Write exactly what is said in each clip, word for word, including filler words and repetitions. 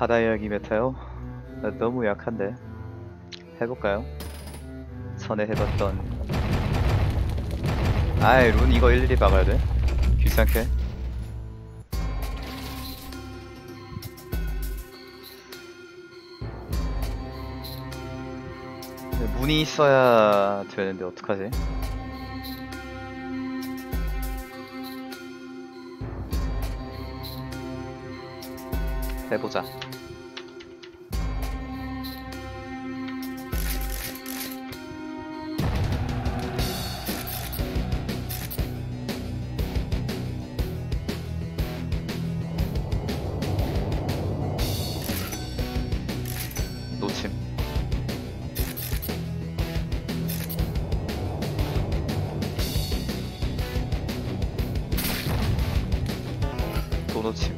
바다 이야기 메타요? 나 너무 약한데. 해볼까요? 전에 해봤던. 아이, 룬 이거 일일이 박아야 돼? 귀찮게. 문이 있어야 되는데 어떡하지? 해보자. 놓침. 또 놓침.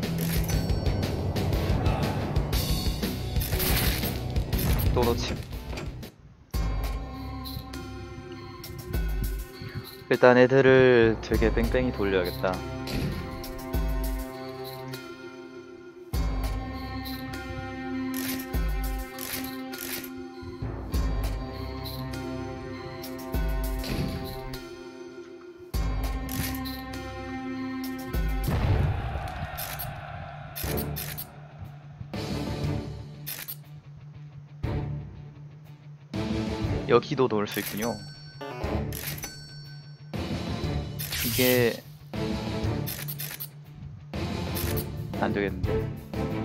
또 놓침. 일단 애들을 되게 뺑뺑이 돌려야겠다. 여기도 넣을 수 있군요. 이게 안 되겠는데.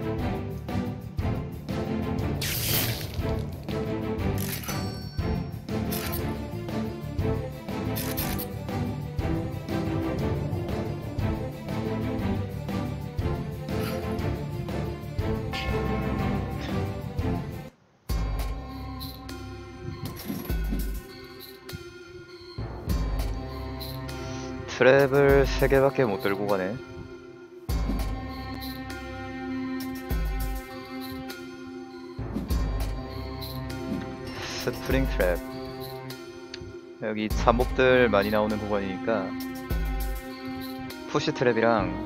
트랩을 세 개밖에 못 들고 가네. 스프링 트랩. 여기 잡몹들 많이 나오는 구간이니까 푸시 트랩이랑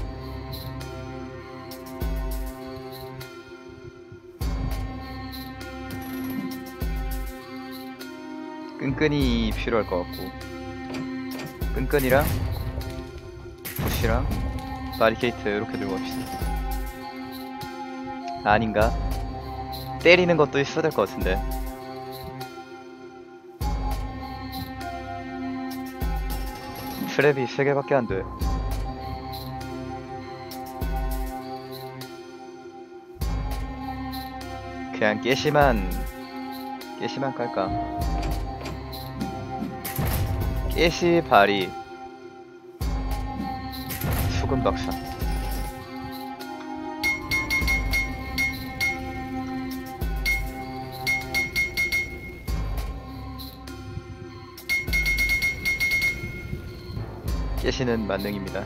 끈끈이 필요할 것 같고, 끈끈이랑 푸시랑 바리케이트 이렇게 들고 갑시다. 아닌가? 때리는 것도 있어야 될 것 같은데. 트랩이 세 개밖에 안 돼. 그냥 깨시만 깨시만 깔까? 깨시 바리 수금 박사. 깨시는 만능입니다.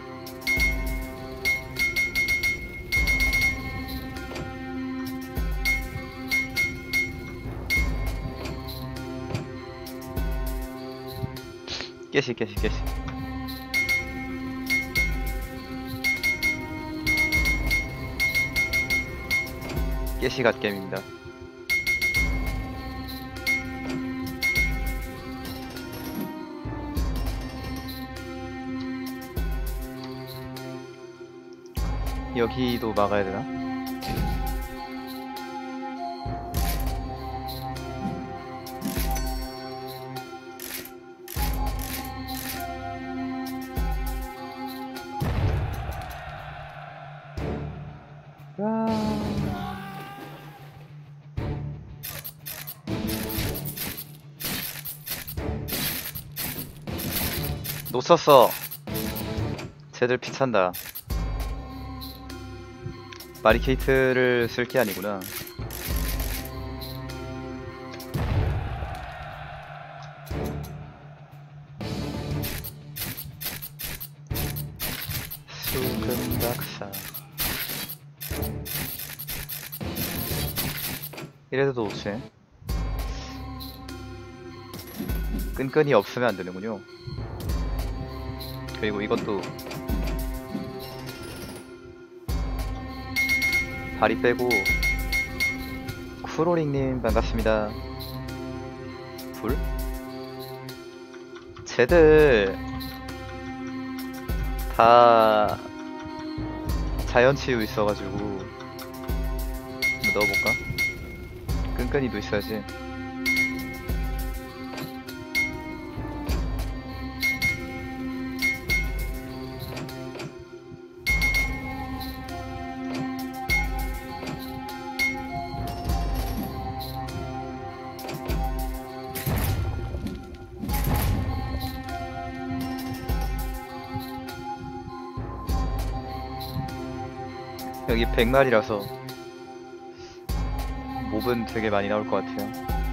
깨시 깨시 깨시. 깨시 갓겜입니다. 여기도 막아야 되나? 놓쳤어. 쟤들 피찬다. 바리케이트를 쓸 게 아니구나. 수금 박사. 이래도 좋지. 끈끈이 없으면 안 되는군요. 그리고 이것도 다리 빼고. 쿠로링님 반갑습니다. 불? 쟤들 다 자연치유 있어가지고 한번 넣어볼까? 끈끈이도 있어야지. 여기 백 마리라서 몹은 되게 많이 나올 것 같아요.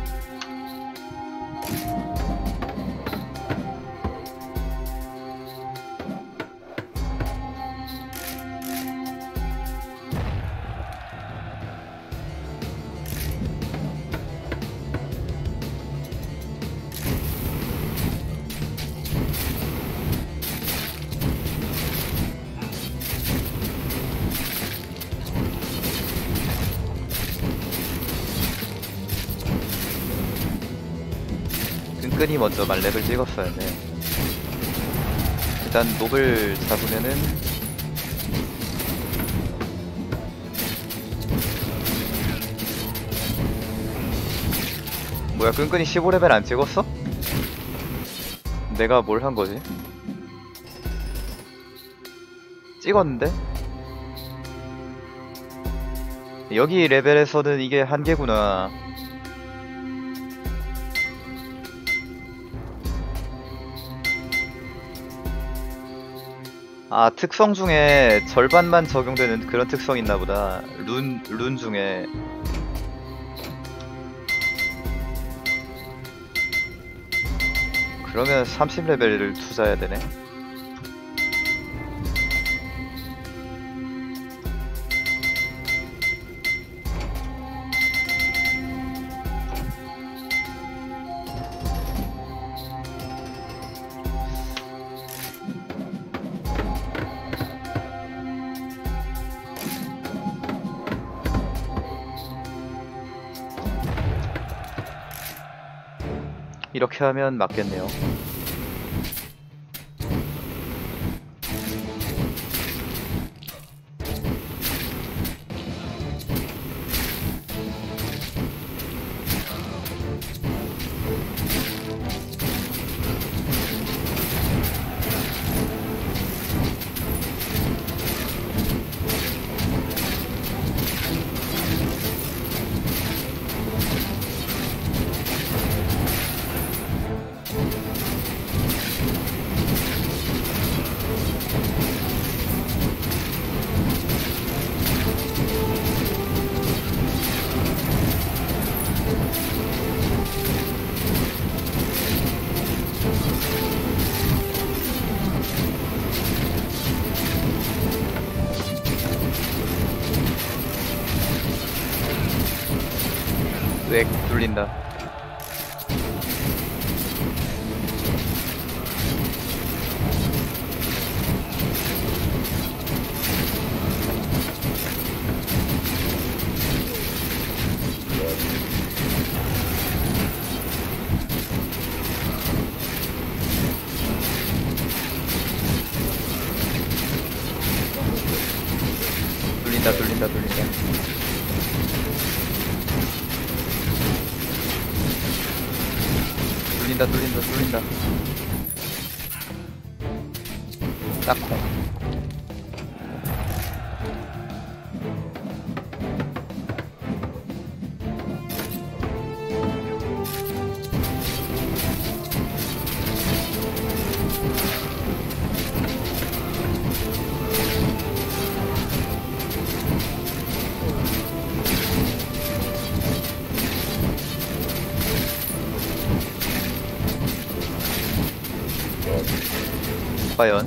끈끈이 먼저 말렙을 찍었어야 돼. 일단 몹을 잡으면은 뭐야, 끈끈이 십오 레벨 안 찍었어? 내가 뭘 한 거지? 찍었는데? 여기 레벨에서는 이게 한계구나. 아, 특성 중에 절반만 적용되는 그런 특성이 있나보다. 룬, 룬 중에. 그러면 삼십 레벨을 투자해야 되네. 이렇게 하면 맞겠네요. 왜 뚫린다. 뚫린다 뚫린다 뚫린다. 뚫린다 뚫린다 뚫린다. 딱콩. 과연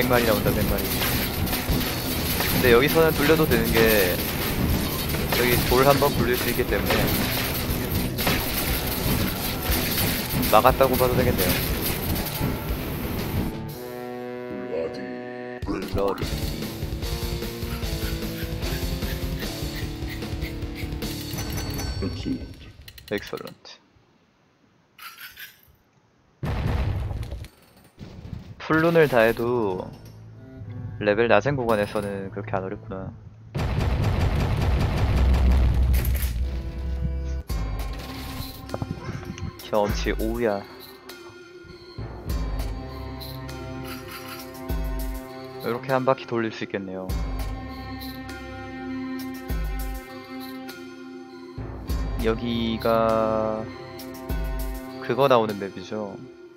백 마리 나온다, 백 마리. 근데 여기서는 뚫려도 되는 게 여기 돌 한번 굴릴 수 있기 때문에 막았다고 봐도 되겠네요. 블러디. 엑설런트. 풀룬을 다 해도 레벨 낮은 구간에서는 그렇게 안 어렵구나. 경험치 오야. 이렇게 한 바퀴 돌릴 수 있겠네요. 여기가 그거 나오는 맵이죠.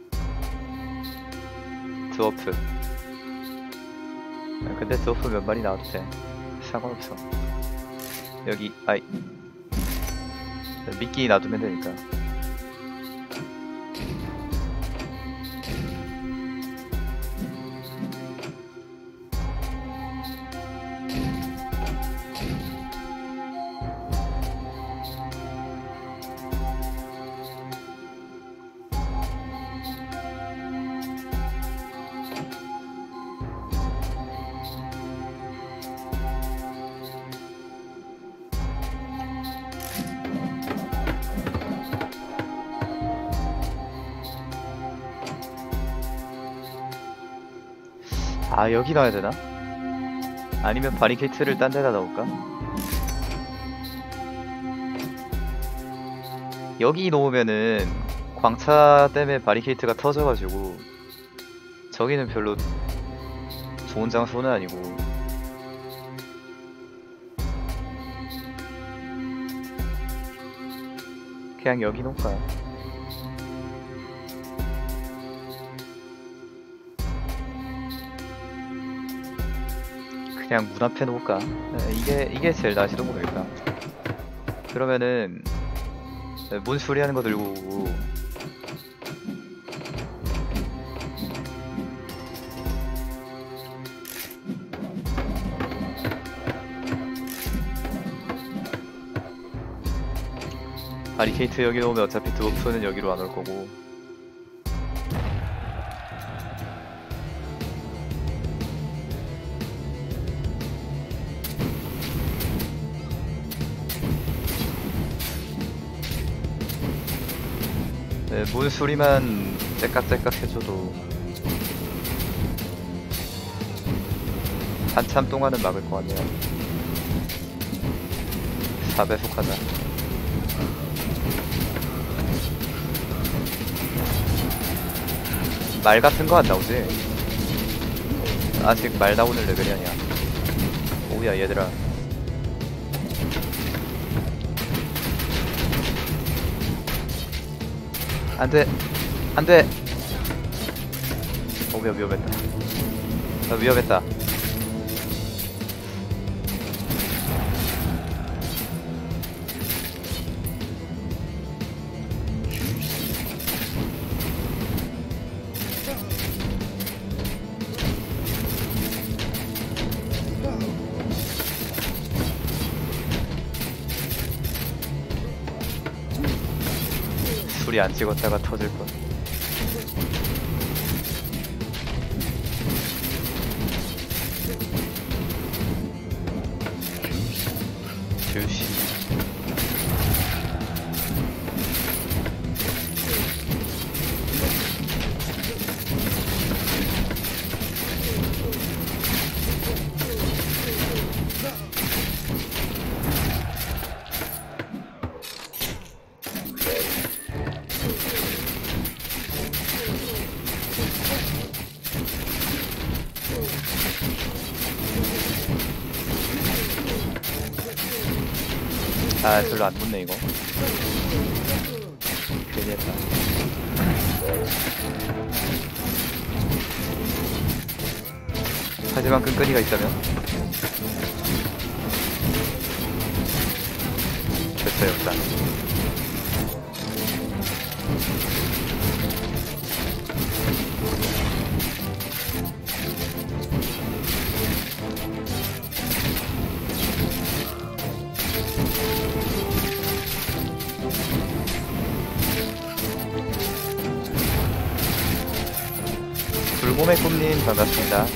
드워프. 근데 드워프 몇 마리 나와도 돼. 상관없어. 여기 아이 미끼 놔두면 되니까. 아, 여기 놔야 되나? 아니면 바리케이트를 딴 데다 넣을까? 여기 놓으면은 광차 때문에 바리케이트가 터져가지고 저기는 별로 좋은 장소는 아니고. 그냥 여기 놓을까? 그냥 문 앞에 놓을까? 네, 이게 이게 제일 나지도 모르겠다. 그러면은 문 수리하는 거 들고 오고 바리케이트 여기 오면 어차피 드워프는 여기로 안 올 거고. 네, 문 수리만 째깍째깍 해줘도 한참 동안은 막을 것 같네요. 사 배속하자. 말 같은 거 안 나오지? 아직 말 나오는 레벨이 아니야. 오야 얘들아. 안돼 안돼. 어 위험 위험했다. 나 위험했다. 불이 안 찍었다가 터질 뻔. 주시. 아 별로 안 붙네 이거. 괜히 했다. 하지만 끈끈이가 있다면 됐어요 일단. 불곰의 꿈님 반갑습니다.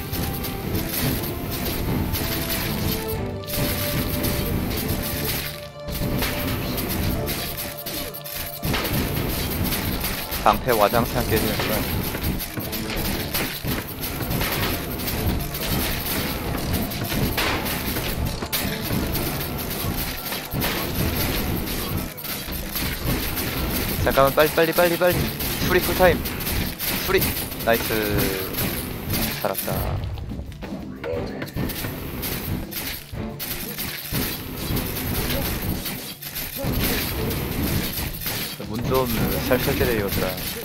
방패 와장창 깨지는구나. 잠깐만 빨리 빨리 빨리 빨리 수리 쿨타임 수리 나이스 살았다. 문 좀 살살 때려 이거더라.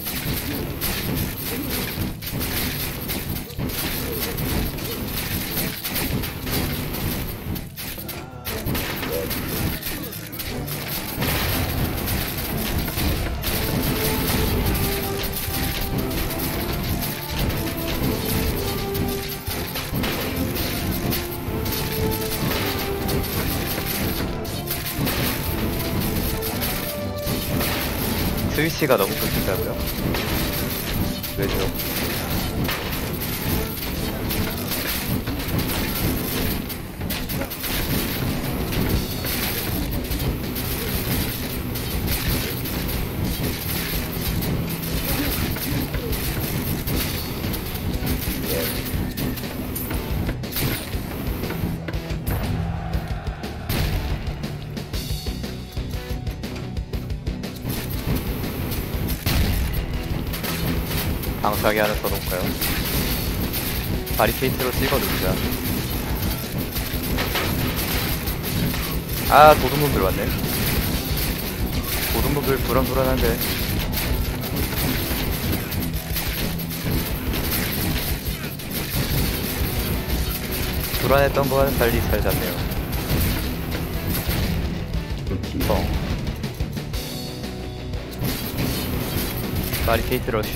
스위치가 너무 끊긴다고요? 왜죠? 방사기 하나 써놓을까요? 바리케이트로 찍어 누르자. 아 도둑놈 들어왔네. 도둑놈들 불안불안한데. 불안했던 거와는 달리 잘 잡네요. 어. 바리케이트 러쉬.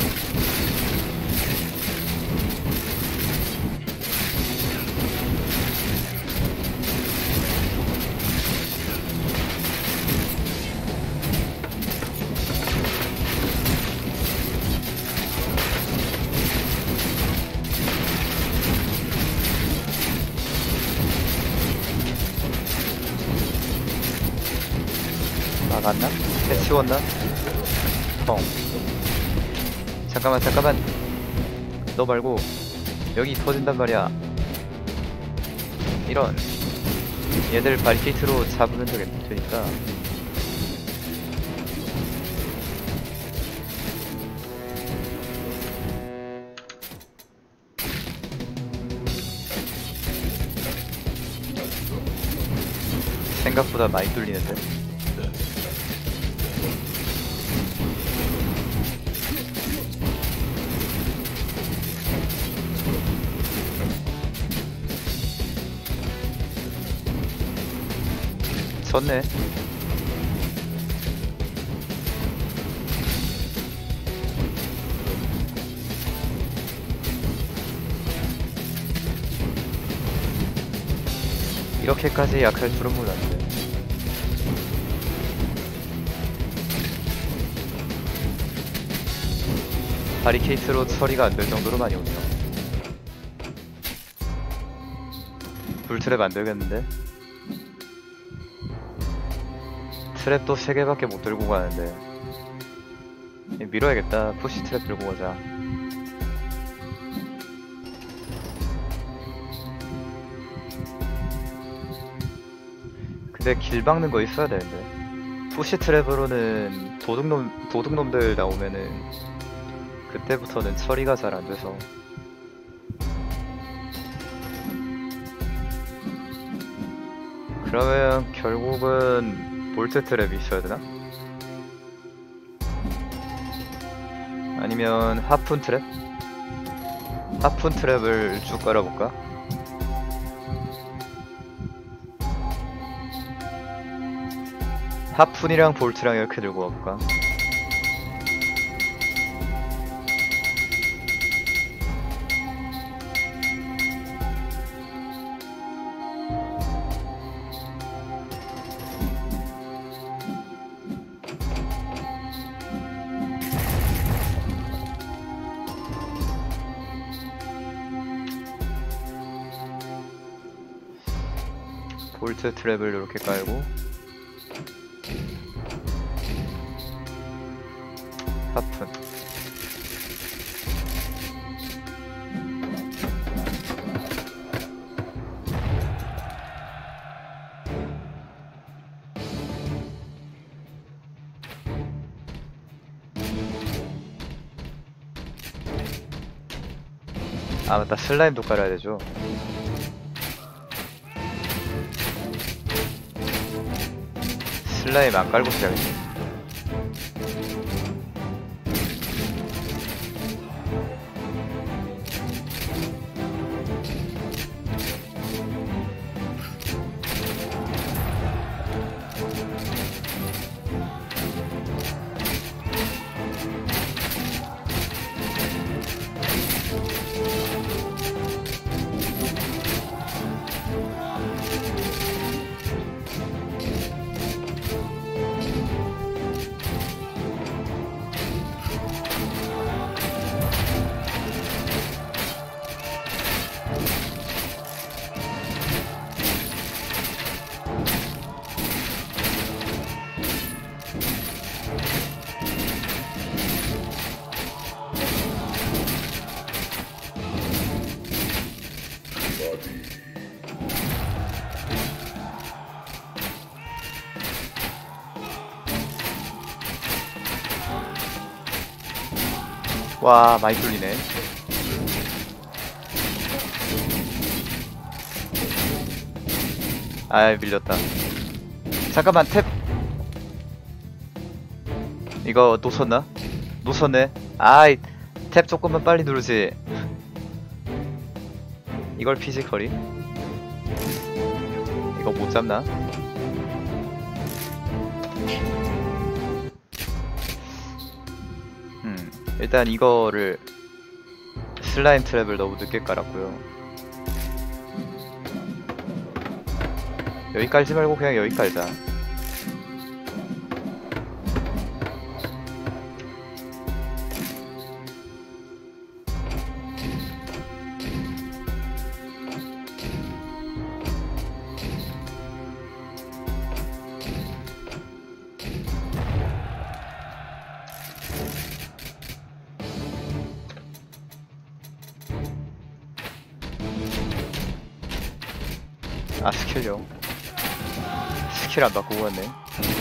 나갔나? 해치웠나? 펑. 잠깐만 잠깐만 너 말고 여기 터진단 말이야. 이런 얘들 바리케이트로 잡으면 되니까. 생각보다 많이 뚫리는데. 졌네. 이렇게까지 약할 줄은 몰랐는데. 바리케이트로 처리가 안 될 정도로 많이 오네요. 불트랩 안 되겠는데? 트랩도 세 개밖에 못 들고 가는데 밀어야겠다. 푸시 트랩 들고 가자. 근데 길 박는 거 있어야 되는데. 푸시 트랩으로는 도둑놈, 도둑놈들 나오면은 그때부터는 처리가 잘 안 돼서. 그러면 결국은 볼트 트랩이 있어야 되나? 아니면 하푼 트랩? 하푼 트랩을 쭉 깔아볼까? 하푼이랑 볼트랑 이렇게 들고 가볼까? 볼트 트랩을 이렇게 깔고 하픈. 아 맞다, 슬라임도 깔아야 되죠. 슬라임 안 깔고 시작했네. 와, 많이 뚫리네. 아, 밀렸다. 잠깐만, 탭. 이거 놓쳤나? 놓쳤네. 아이, 탭 조금만 빨리 누르지. 이걸 피지컬이? 이거 못 잡나? 음, 일단 이거를 슬라임 트랩을 너무 늦게 깔았고요. 여기 깔지 말고 그냥 여기 깔자. 아, 스킬요. 스킬 안 바꾸고 갔네.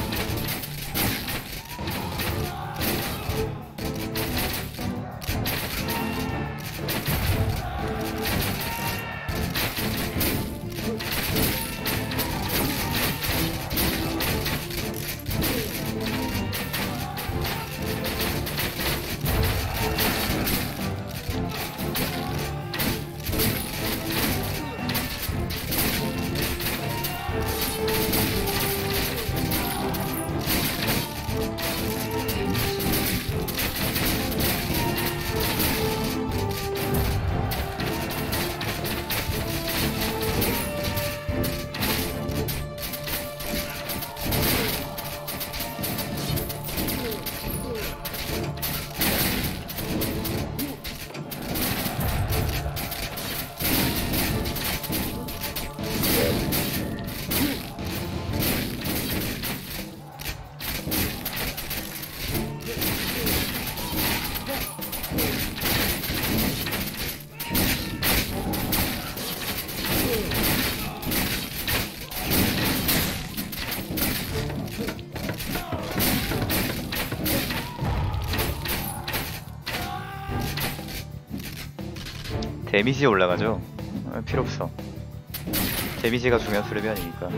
데미지 올라가죠? 아, 필요 없어. 데미지가 중요한 수렙이 아니니까.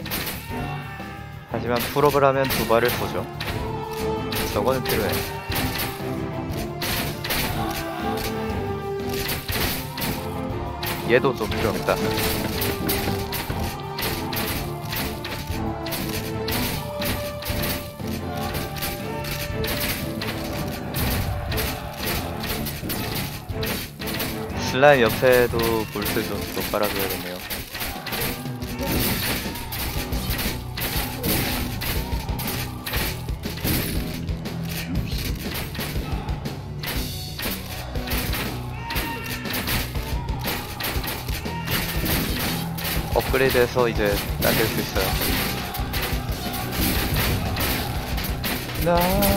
하지만 풀업을 하면 두 발을 쏘죠. 저거는 필요해. 얘도 좀 필요하겠다. 슬라임 옆에도 볼트 좀 더 깔아줘야겠네요. 업그레이드해서 이제 당길 수 있어요. 나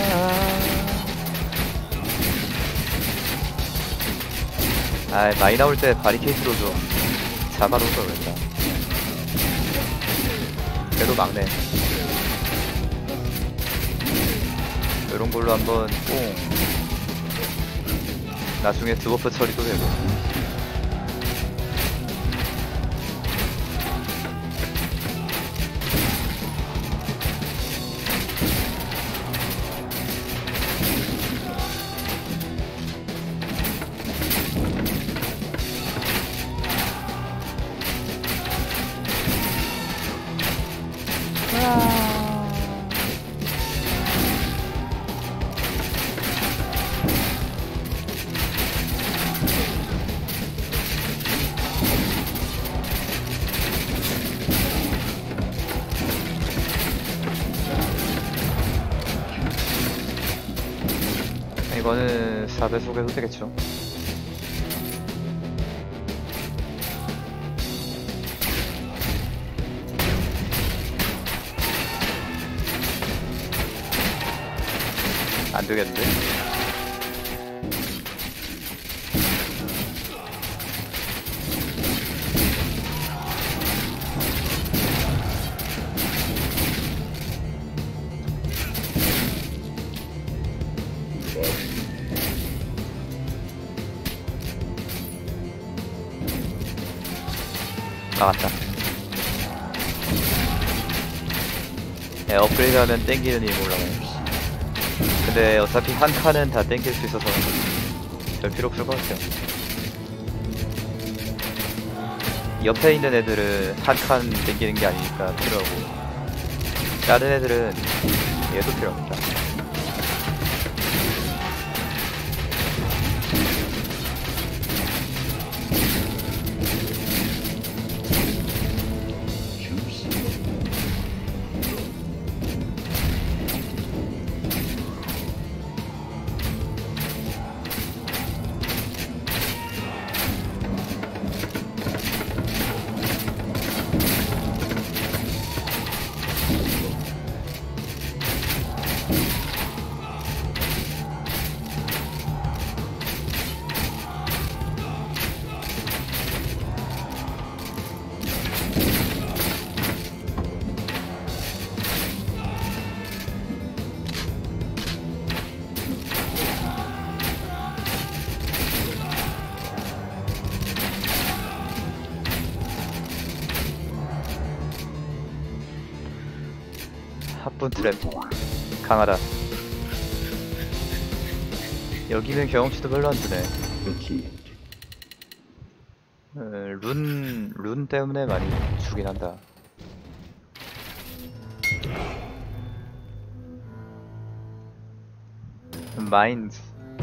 아, 많이 나올 때 바리케이트로 좀 잡아놓을 걸 그랬다. 그래도 막네. 이런 걸로 한번 뽕. 나중에 드워프 처리도 되고. 이거는 사 배속해도 되겠죠. 안 되겠는데? 나갔다. 네, 업그레이드 하면 땡기는 힘 올라가요. 근데 어차피 한 칸은 다 땡길 수 있어서 별 필요 없을 것 같아요. 옆에 있는 애들은 한 칸 땡기는 게 아니니까 필요하고, 다른 애들은 얘도 필요합니다. 합분 트랩 강하다. 여기는 경험치도 별로 안 주네. 어, 룬, 룬 때문에 많이 주긴 한다. 마인드.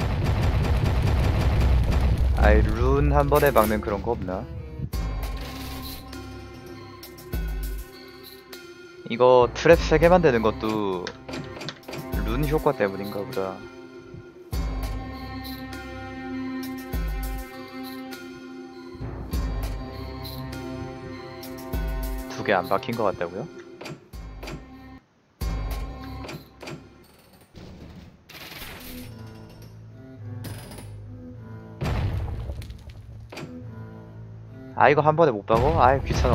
아이, 룬 한 번에 막는 그런 거 없나? 이거 트랩 세 개만 되는 것도 룬 효과 때문인가 보다. 두 개 안 박힌 것 같다고요? 아, 이거 한 번에 못 박어? 아이, 귀찮아.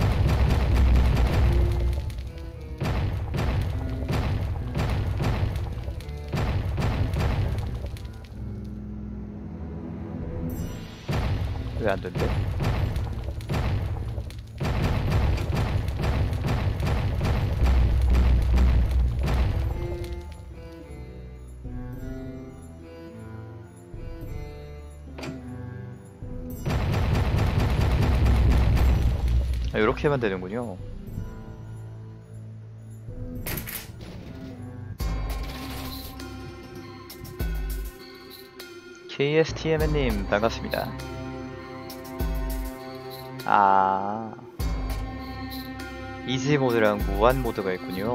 왜 안 된대? 아, 이렇게만 되는군요. 케이에스티엠님 반갑습니다. 아, 이지 모드랑 무한 모드가 있군요.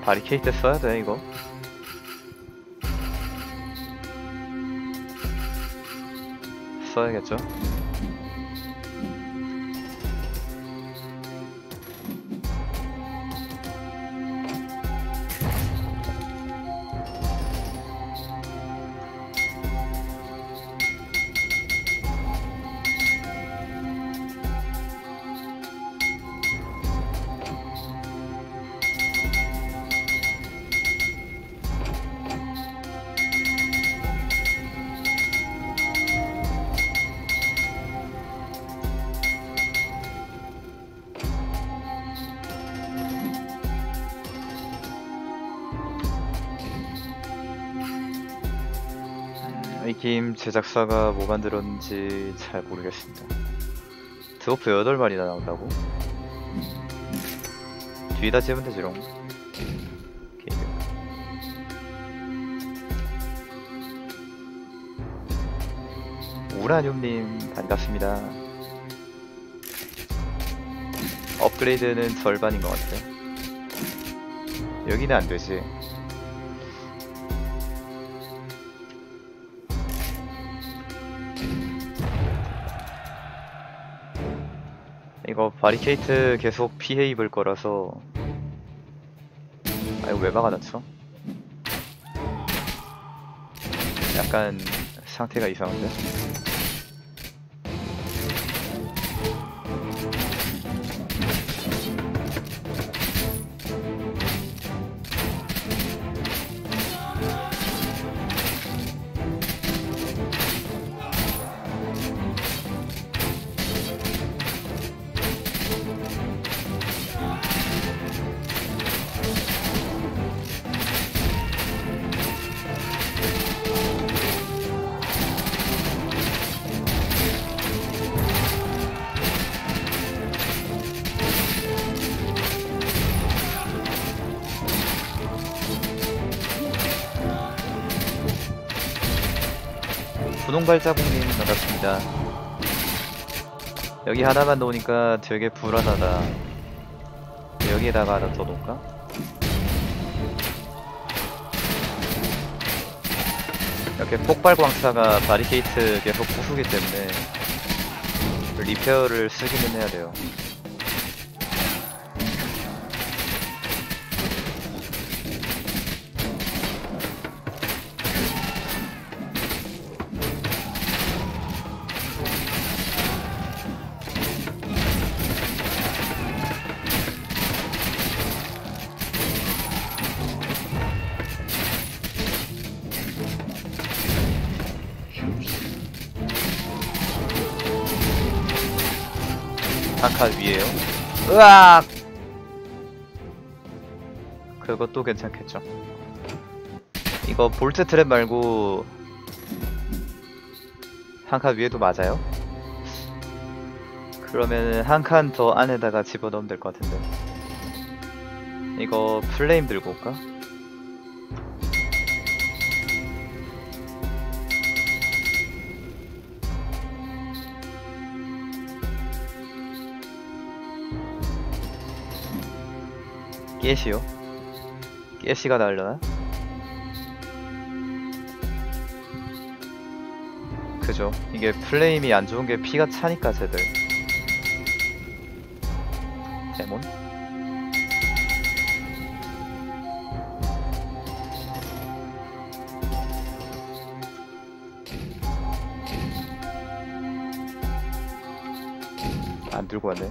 바리케이트 써야 돼 이거. 써야겠죠. 이 게임 제작사가 뭐 만들었는지 잘 모르겠습니다. 드워프 여덟 마리나 나온다고? 뒤에다 집으면 되지롱. 게임. 우라늄님 반갑습니다. 업그레이드는 절반인 것 같아요. 여기는 안 되지. 이거 바리케이트 계속 피해 입을 거라서. 아 이거 왜 막아놨죠? 약간 상태가 이상한데? 분홍발자국님 반갑습니다. 여기 하나만 놓으니까 되게 불안하다. 여기에다가 하나 더 놓을까? 이렇게 폭발 광차가 바리케이트 계속 부수기 때문에 리페어를 쓰기는 해야 돼요. 한 칸 위에요. 으악! 그것도 괜찮겠죠. 이거 볼트 트랩 말고 한 칸 위에도 맞아요? 그러면 한 칸 더 안에다가 집어넣으면 될 것 같은데. 이거 플레임 들고 올까? 깨시요? 깨시가 날려나? 그죠. 이게 플레임이 안 좋은 게 피가 차니까 쟤들. 데몬? 안 들고 왔네.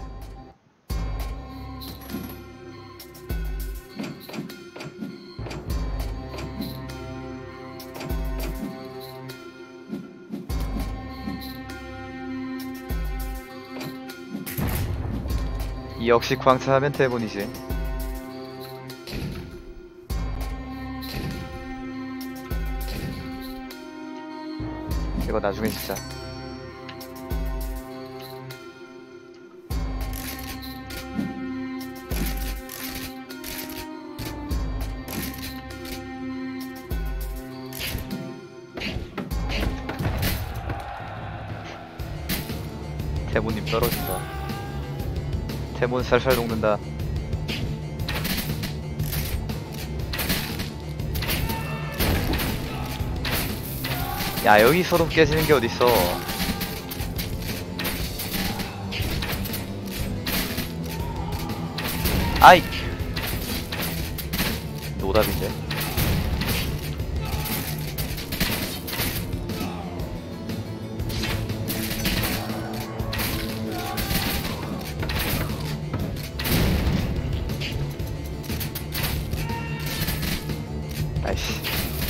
역시 광차하면 대본이지. 이거 나중에 진짜 대본님 떨어진다. 대본 살살 녹는다. 야, 여기서도 깨지는 게 어딨어. 아이! 노답인데. 아이씨.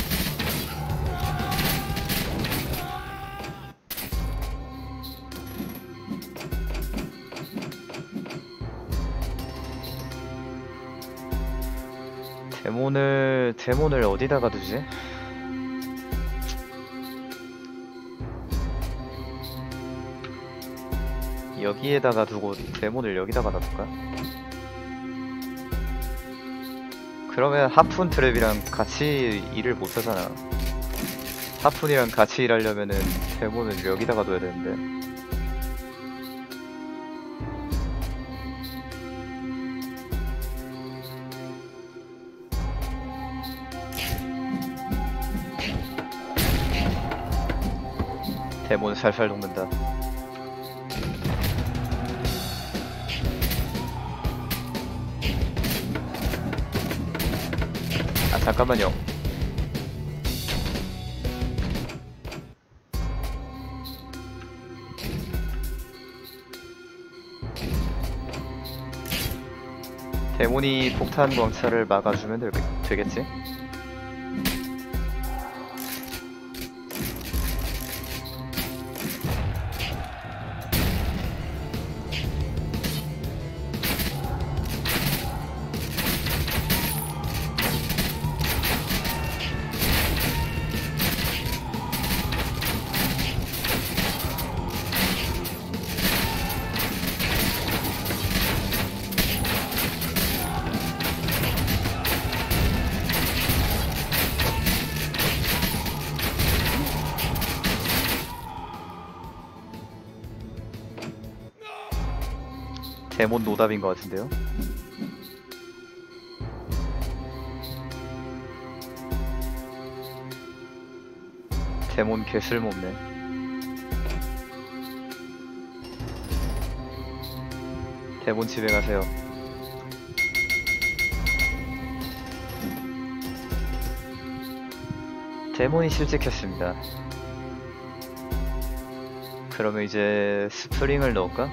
데몬을 데몬을 어디다가 두지? 여기에다가 두고 데몬을 여기다가 놔둘까? 그러면 하푼 트랩이랑 같이 일을 못하잖아. 하푼이랑 같이 일하려면은 데몬을 여기다가 둬야 되는데. 데몬 살살 녹는다. 아, 잠깐만요. 데몬이 폭탄 광차를 막아주면 되, 되겠지? 데몬 노답인 것 같은데요? 데몬 개쓸모없네. 데몬 집에 가세요. 데몬이 실직했습니다. 그러면 이제 스프링을 넣을까?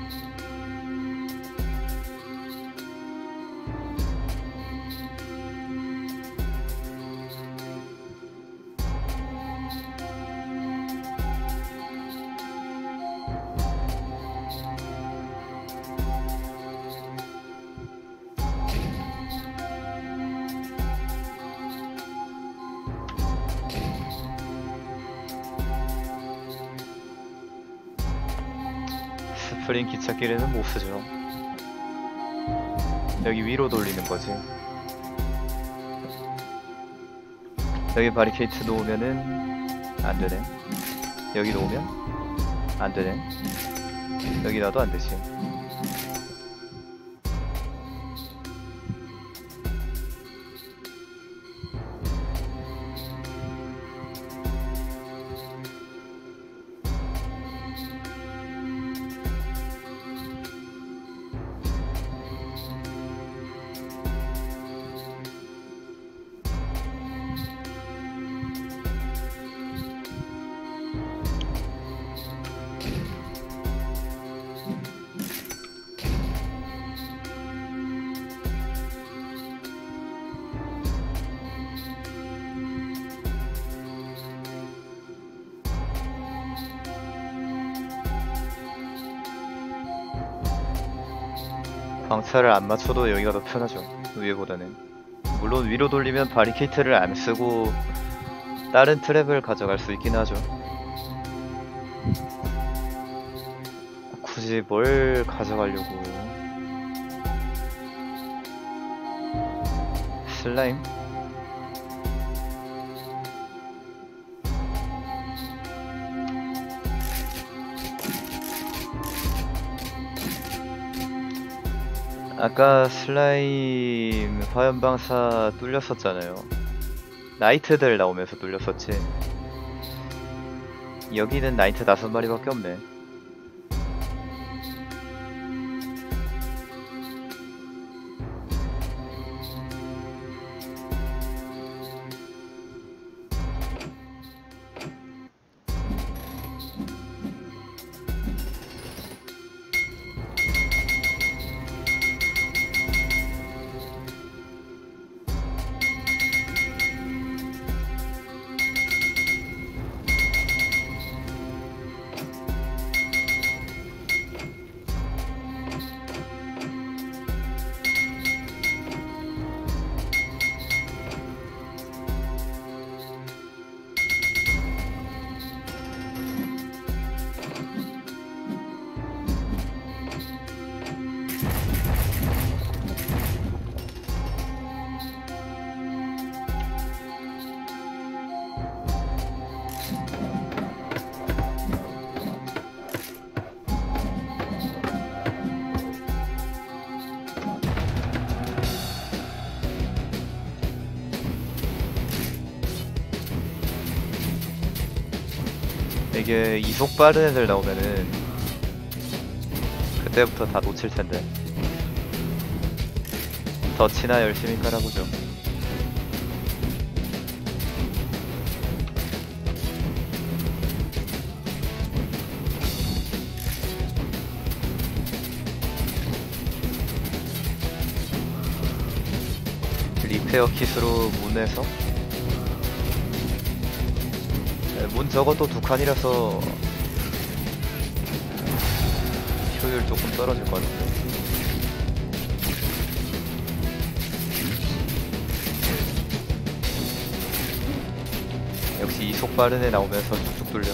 스프링 기찻길에는 못 쓰죠. 여기 위로 돌리는 거지. 여기 바리케이트 놓으면은 안 되네. 여기 놓으면 안 되네. 여기 놔도 안 되지. 광차를 안 맞춰도 여기가 더 편하죠, 위에보다는. 물론 위로 돌리면 바리케이트를 안 쓰고 다른 트랩을 가져갈 수 있긴 하죠. 굳이 뭘 가져가려고. 슬라임? 아까 슬라임 화염방사 뚫렸었잖아요. 나이트들 나오면서 뚫렸었지. 여기는 나이트 다섯 마리밖에 없네. 이게 이속 빠른 애들 나오면은 그때부터 다 놓칠 텐데 덫이나 열심히 깔아보죠. 리페어 킷으로 문에서 문 적어도 두 칸이라서 효율 조금 떨어질 것 같은데. 역시 이속 빠른 애 나오면서 쭉쭉 돌려.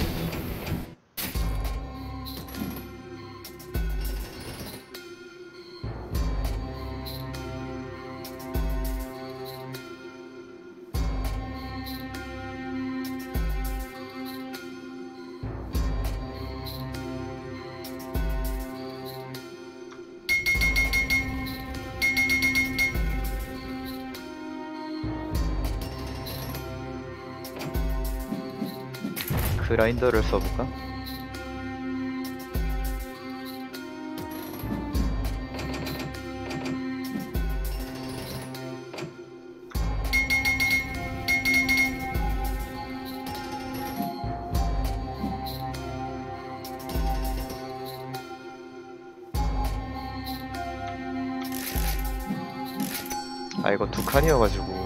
그라인더를 써볼까? 아 이거 두 칸이어가지고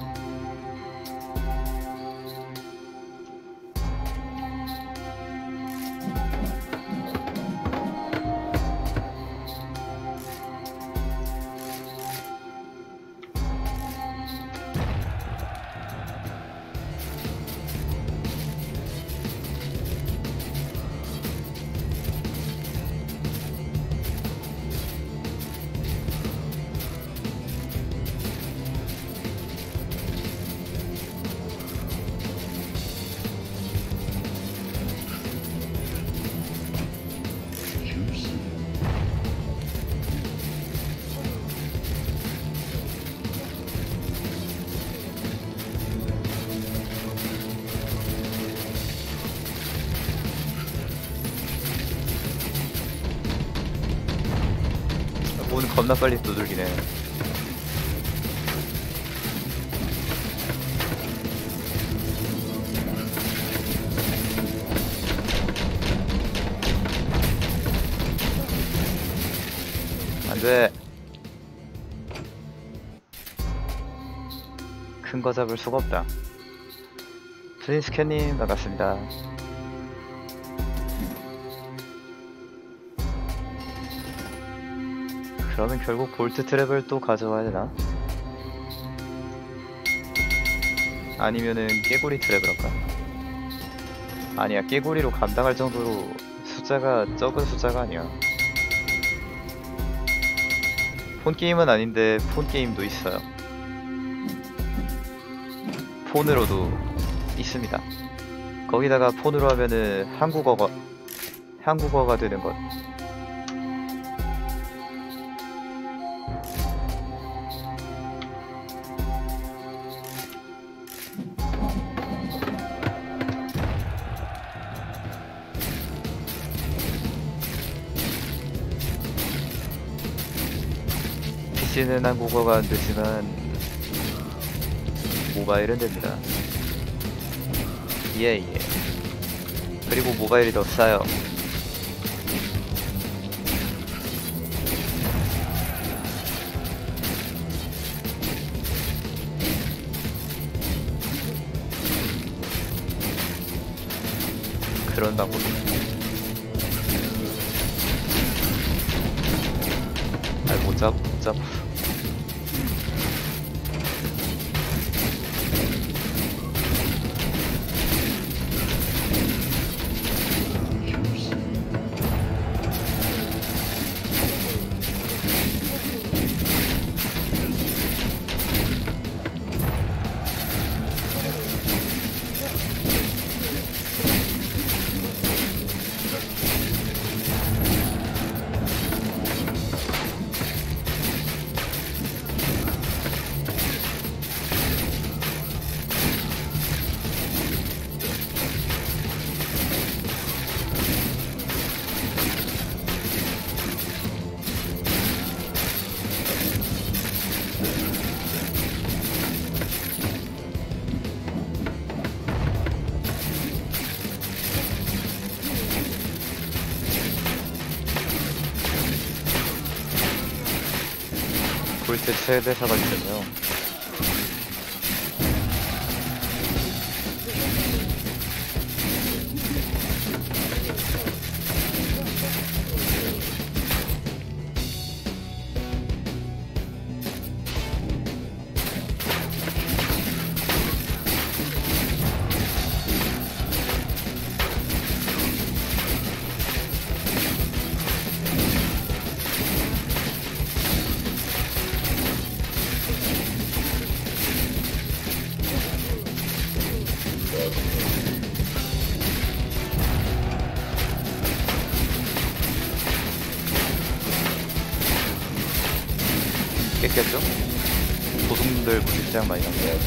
문 겁나 빨리 두들기네. 안돼. 큰 거 잡을 수가 없다. 프린스캣님 반갑습니다. 그러면 결국 볼트 트랩을 또 가져와야 되나? 아니면은 깨구리 트랩을 할까? 아니야, 깨구리로 감당할 정도로 숫자가 적은 숫자가 아니야. 폰게임은 아닌데 폰게임도 있어요. 폰으로도 있습니다. 거기다가 폰으로 하면은 한국어가 한국어가 되는 것. 피씨는 한국어가 안 되지만 모바일은 됩니다. 예예. 예. 그리고 모바일이 더 싸요. 그런 방법이. 아이 못 잡, 못 잡. 볼트 최대사가 있군요. 깼겠죠? 도둑들 무식장 많이 나와요.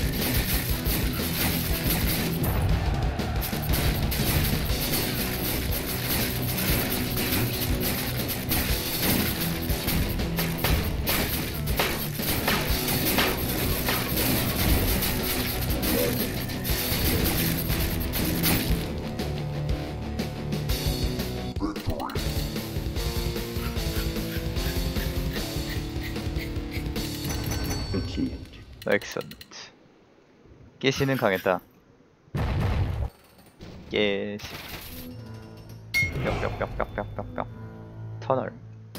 엑셀런트. 깨시는 강했다. 깨시. 뿅뿅뿅뿅뿅뿅뿅. 터널.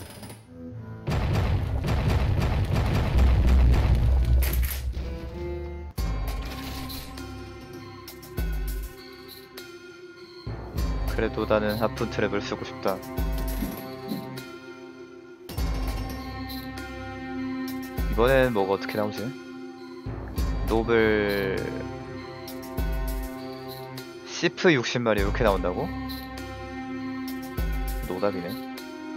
그래도 나는 하프 트랩을 쓰고 싶다. 이번엔 뭐가 어떻게 나오지? 노블 시프 육십 마리 이렇게 나온다고? 노답이네.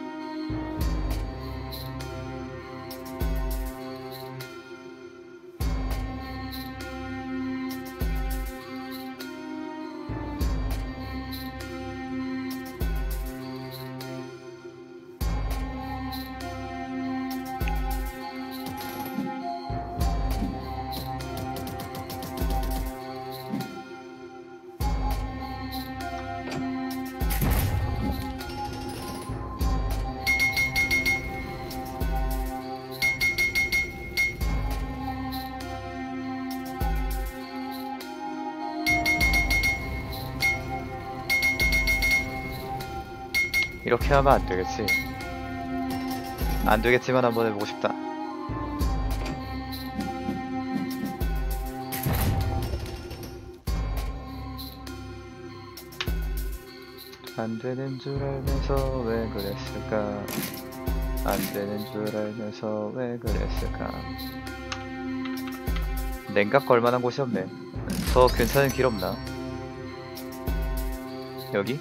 이렇게 하면 안 되겠지. 안 되겠지만 한번 해보고 싶다. 안 되는 줄 알면서 왜 그랬을까? 안 되는 줄 알면서 왜 그랬을까? 냉각 걸만한 곳이 없네. 더 괜찮은 길 없나? 여기?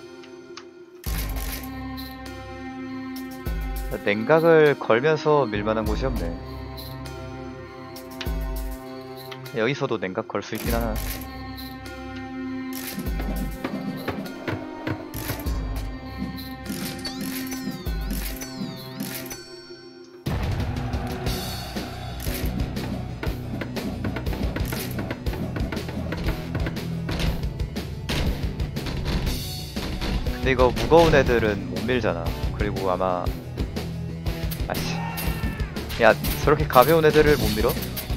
냉각을 걸면서 밀만한 곳이 없네. 여기서도 냉각 걸 수 있긴 하나. 근데 이거 무거운 애들은 못 밀잖아. 그리고 아마 아씨, 야 저렇게 가벼운 애들을 못 밀어?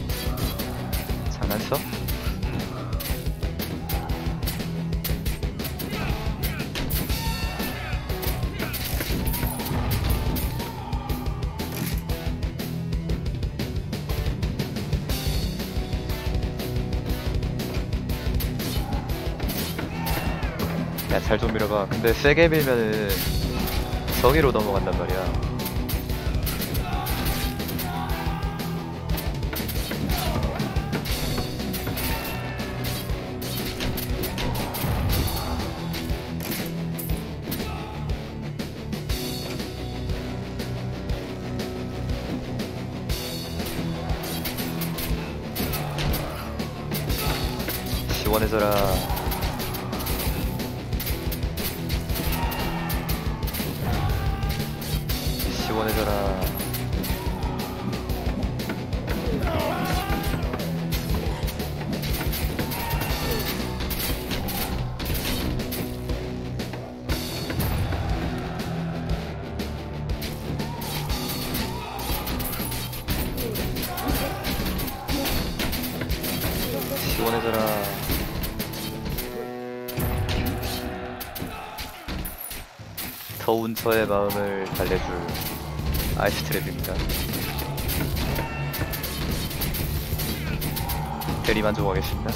장난쳐? 야 잘 좀 밀어봐. 근데 세게 밀면은 저기로 넘어간단 말이야. 시원해져라. 시원해져라. 시원해져라. 더운 저의 마음을 달래줄 아이스 트랩입니다. 대리 만족하겠습니다.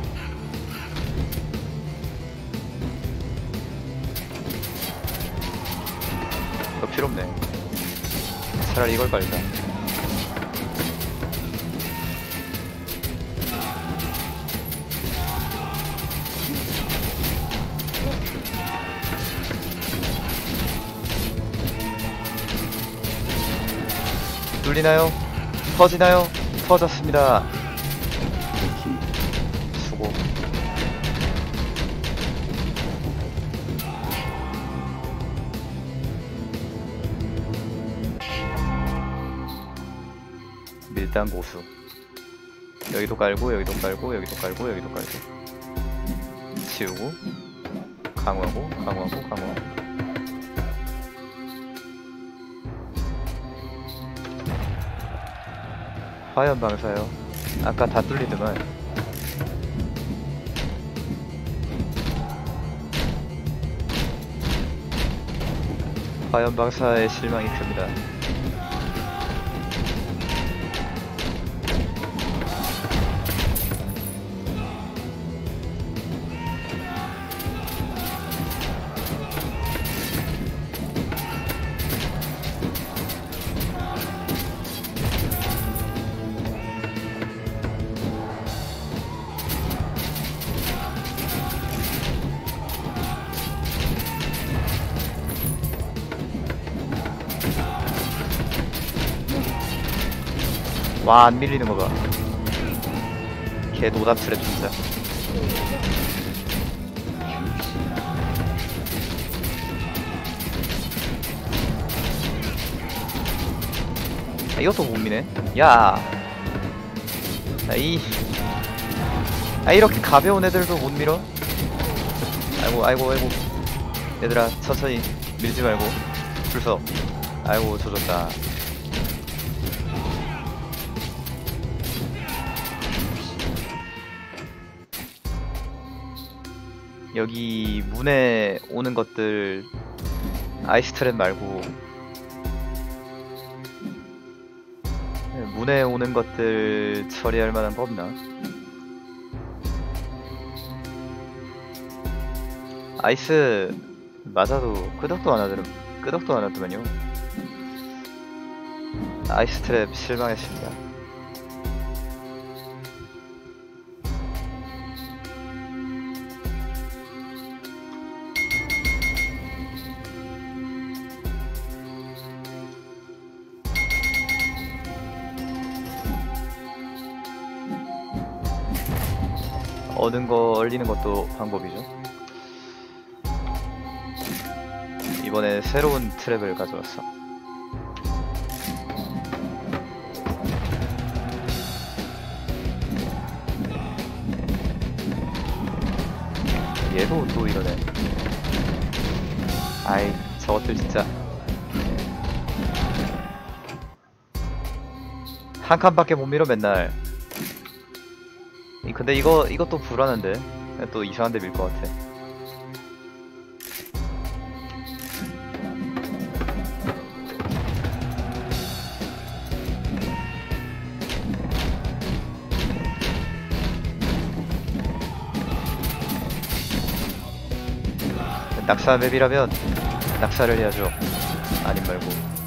이거 필요없네. 차라리 이걸 깔자. 뚫리나요? 터지나요? 터졌습니다. 수고. 밀당 고수. 여기도 깔고 여기도 깔고 여기도 깔고 여기도 깔고 치우고 강화하고 강화하고 강화하고. 화염 방사요. 아까 다 뚫리더만. 화염 방사의 실망이 큽니다. 와, 안 밀리는 거 봐. 개 노답 트랩 진짜. 아, 이것도 못 미네. 야, 아, 이, 아, 이렇게 가벼운 애들도 못 밀어? 아이고, 아이고, 아이고. 얘들아, 천천히 밀지 말고. 줄서. 아이고, 조졌다. 여기 문에 오는 것들 아이스 트랩 말고 문에 오는 것들 처리할 만한 거 없나? 아이스 맞아도 끄덕도 안 하더만 끄덕도 안 하더만요. 아이스 트랩 실망했습니다. 얻은 거 얼리는 것도 방법이죠. 이번에 새로운 트랩을 가져왔어. 얘도 또 이러네. 아이 저것들 진짜 한 칸밖에 못 밀어 맨날. 이- 근데 이거 이것도 불안한데 또 이상한 데 밀 것 같아. 낙사 맵이라면 낙사를 해야죠. 아님 말고.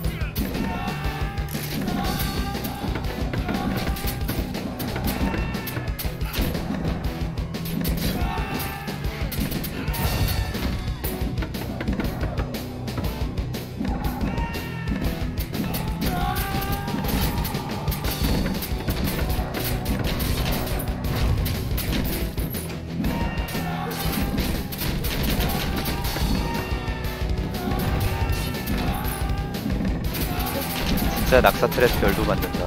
진짜 낙사 트랩 별도 만든다.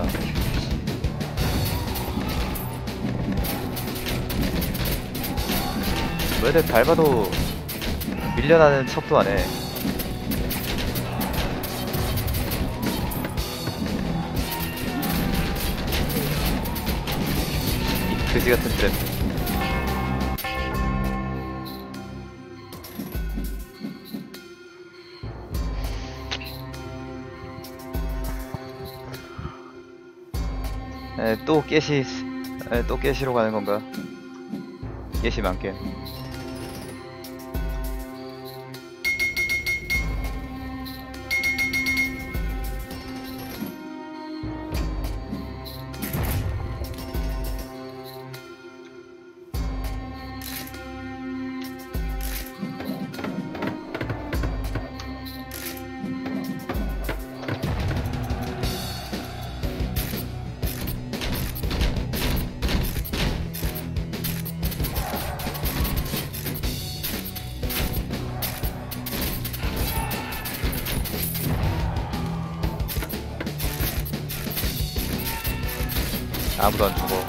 왜 애들 밟아도 밀려나는 척도 안 해. 이 그지 같은 트랩. 에, 또 깨시, 에, 또 깨시로 가는 건가? 깨시 많게. 아무도 안 죽어.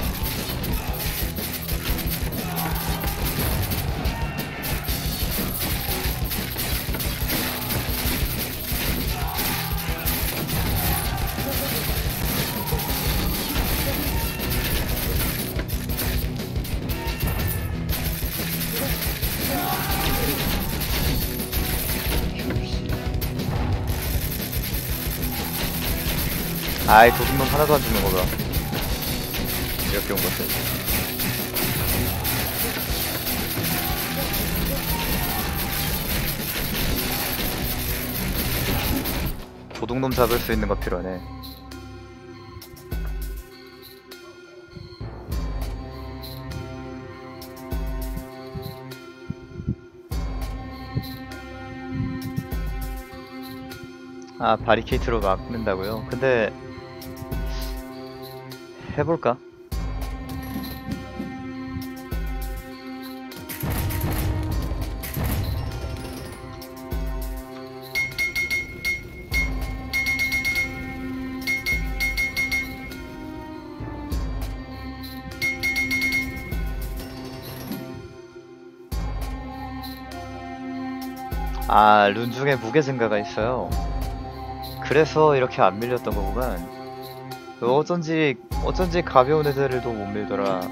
아이 도둑놈 하나도 안 죽는 거봐. 이렇게 온 것을. 도둑놈 잡을 수 있는 거 필요하네. 아 바리케이트로 막는다고요? 근데 해볼까? 아, 룬 중에 무게 증가가 있어요. 그래서 이렇게 안 밀렸던 거구만. 어쩐지 어쩐지 가벼운 애들도 못 밀더라.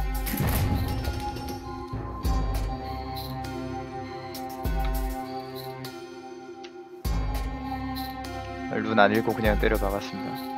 룬 안 읽고 그냥 때려 박았습니다.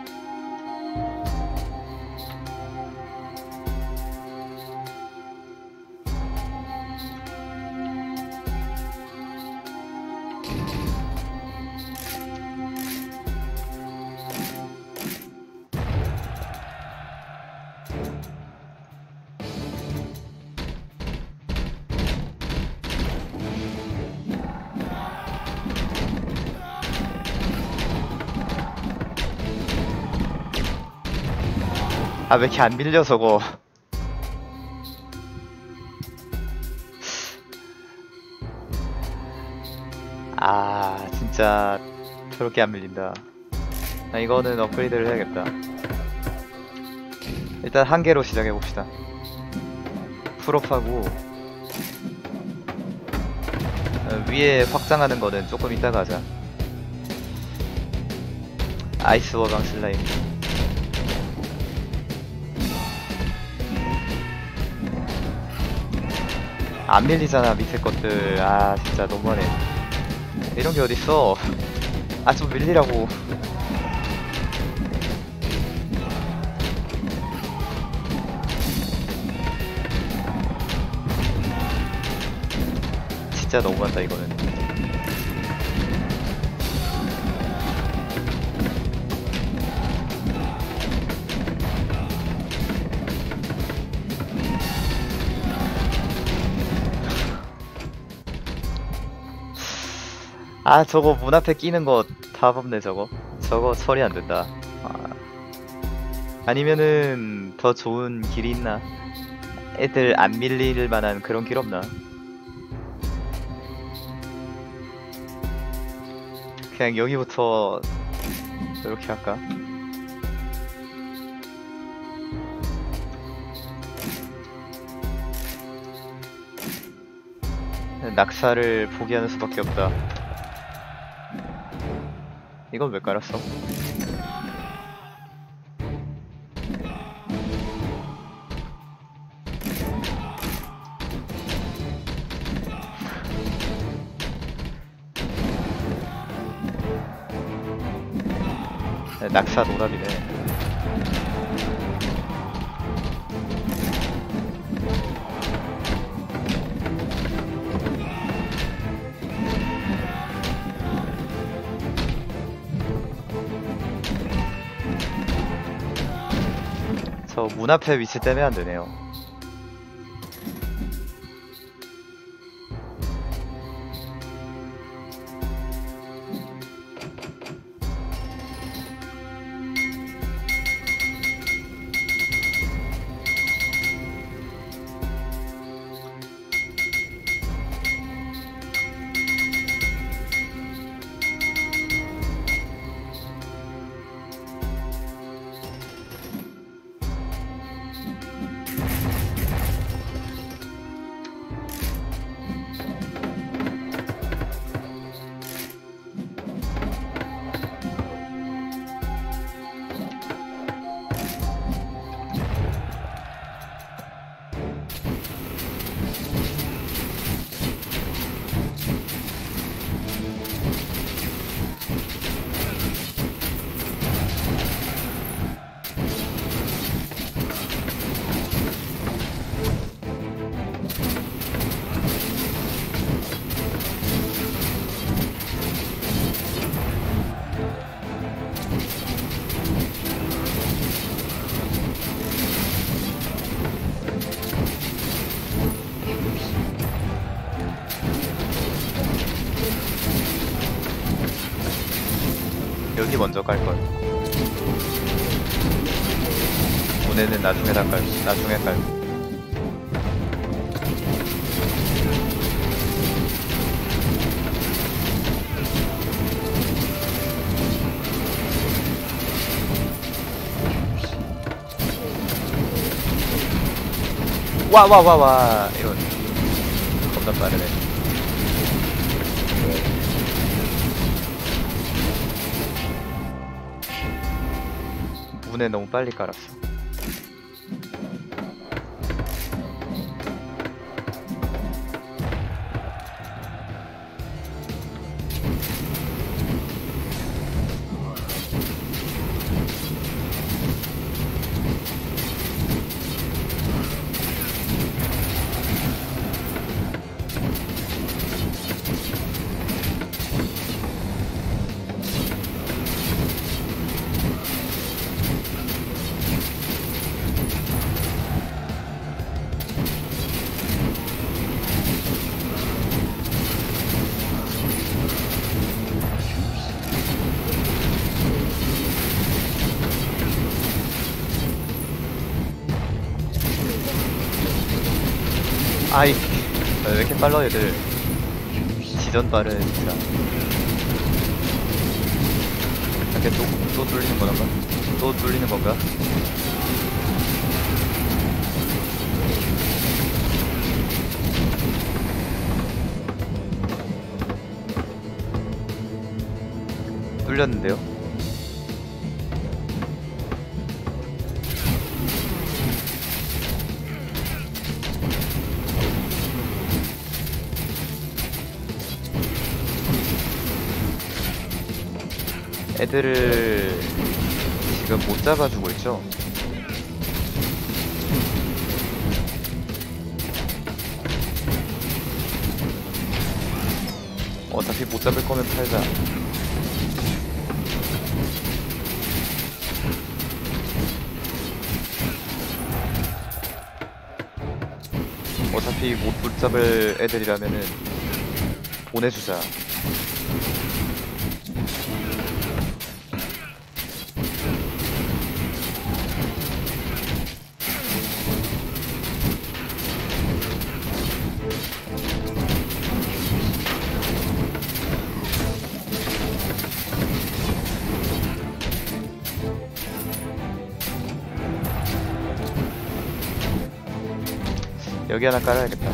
아, 왜 이렇게 안 밀려, 저거. 아, 진짜 더럽게 안 밀린다. 아, 이거는 업그레이드를 해야겠다. 일단 한 개로 시작해봅시다. 풀업하고 어, 위에 확장하는 거는 조금 이따가 하자. 아이스 워강 슬라임. 안 밀리잖아 밑에 것들. 아 진짜 너무하네. 이런 게 어딨어. 아 좀 밀리라고. 진짜 너무한다 이거는. 아 저거 문 앞에 끼는 거 다 없네 저거. 저거 처리 안 된다. 아. 아니면은 더 좋은 길이 있나? 애들 안 밀릴 만한 그런 길 없나? 그냥 여기부터 이렇게 할까? 낙사를 포기하는 수밖에 없다. 이건 왜 깔았어? 낙사 노답이네. 저 문 앞에 위치 때문에 안 되네요. 여기 먼저 깔걸. 문에는 나중에 다 깔, 나중에 깔. 와 와 와 와 이런. 겁나 빠르네. 문에 너무 빨리 깔았어. 아이, 왜 이렇게 빨라 얘들. 지전 빠르네 진짜. 이렇게 또, 또 뚫리는 건가? 또 뚫리는 건가? 뚫렸는데요? 애들을 지금 못 잡아주고 있죠? 어차피 못 잡을 거면 팔자. 어차피 못 붙잡을 애들이라면은 보내주자. 여기 하나 깔아야겠다.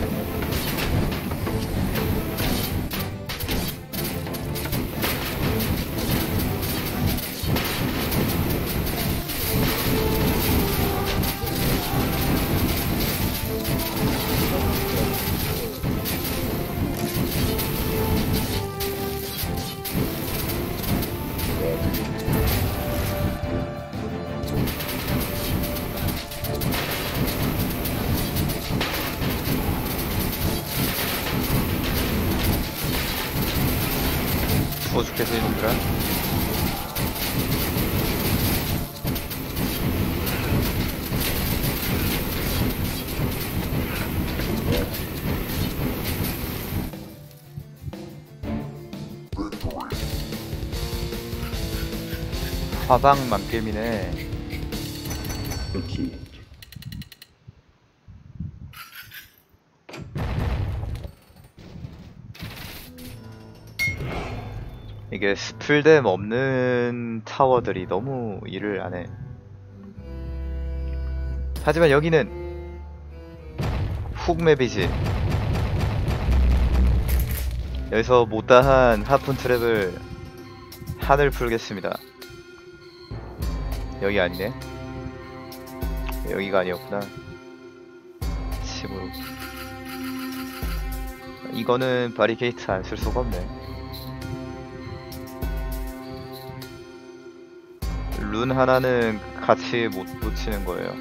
추워 죽겠어 이놈들아. 화방 만겜이네. 여기 이게 스플댐 없는 타워들이 너무 일을 안 해. 하지만 여기는 훅맵이지. 여기서 못다한 하푼 트랩을 하늘 풀겠습니다. 여기 아니네. 여기가 아니었구나. 집으로. 이거는 바리케이트 안 쓸 수가 없네. 룬 하나는 같이 못 붙이는 거예요.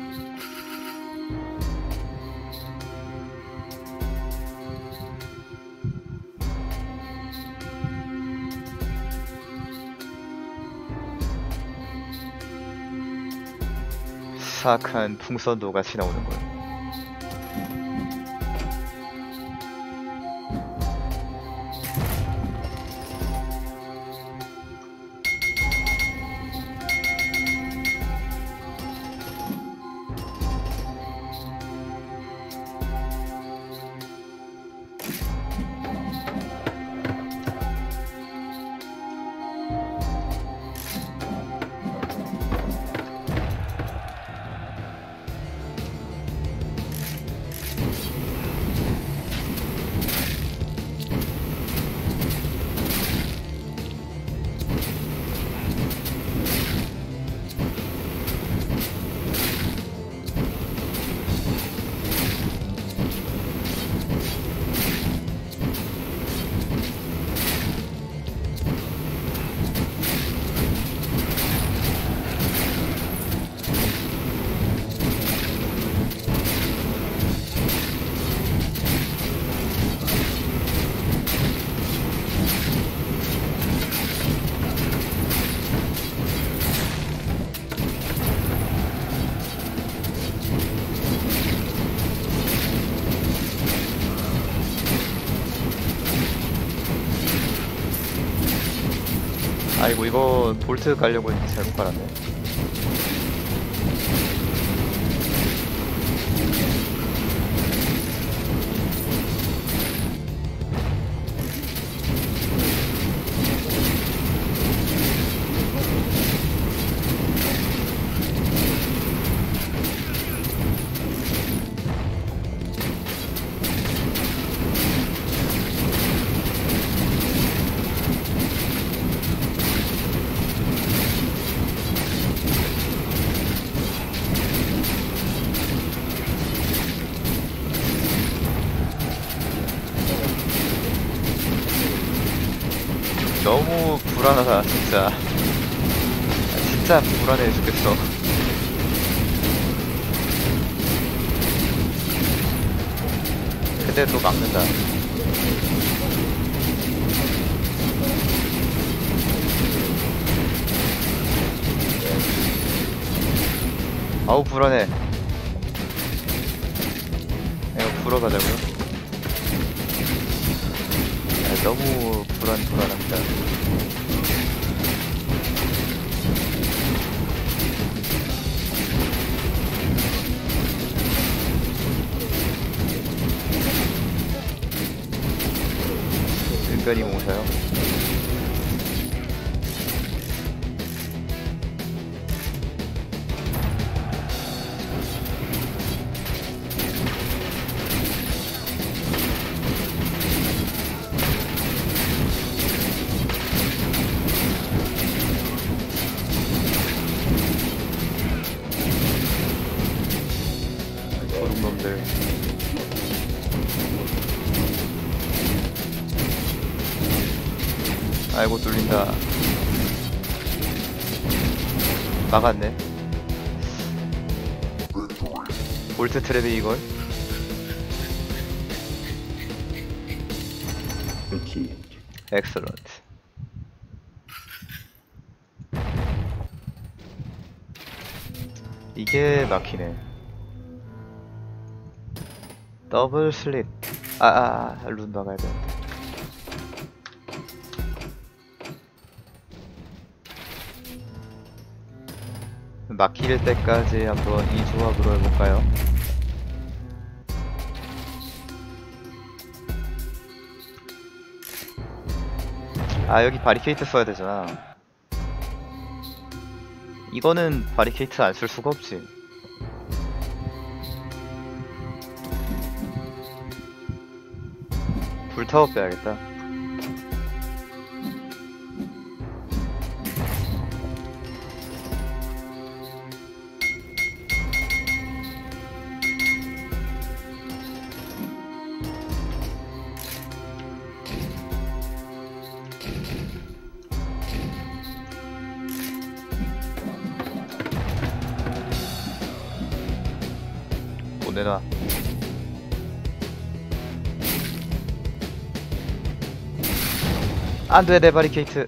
사악한 풍선도 같이 나오는 거예요. 아이고 이거 볼트 가려고 했는데 잘못 갈았네. 너무 불안하다 진짜. 아, 진짜 불안해 죽겠어. 근데 또 막는다. 아우 불안해. 이거 불어가자고요? 아, 너무 불안 불안합니다. 은근히 몽사요. 도둑놈들. 아이고 뚫린다. 막았네. 볼트 트랩이 이걸? 키. 엑셀런트. 이게 막히네. 더블 슬립. 아아 아, 룬 막아야 돼. 막힐 때까지 한번 이 조합으로 해볼까요? 아 여기 바리케이트 써야 되잖아. 이거는 바리케이트 안 쓸 수가 없지. 불타워 빼야겠다. 보내놔. 안돼 내 바리케이트.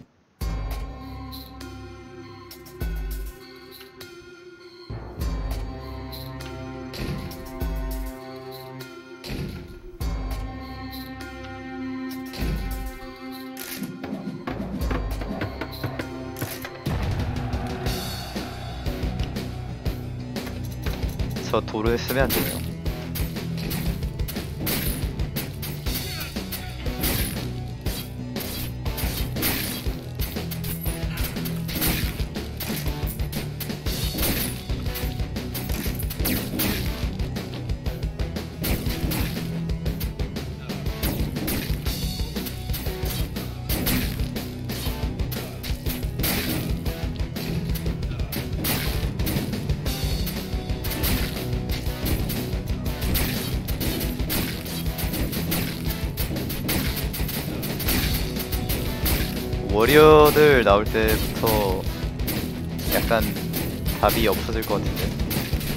저 돌을 쓰면 안 돼요. 워리어들 나올 때부터 약간 답이 없어질 것 같은데.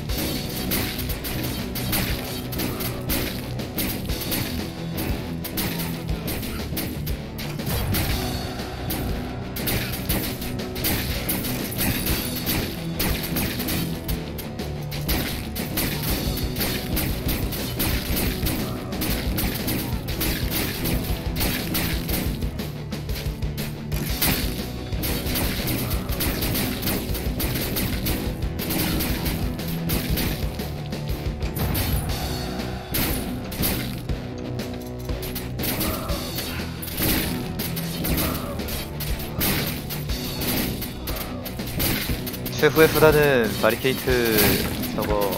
최후의 수단은 바리케이트 저거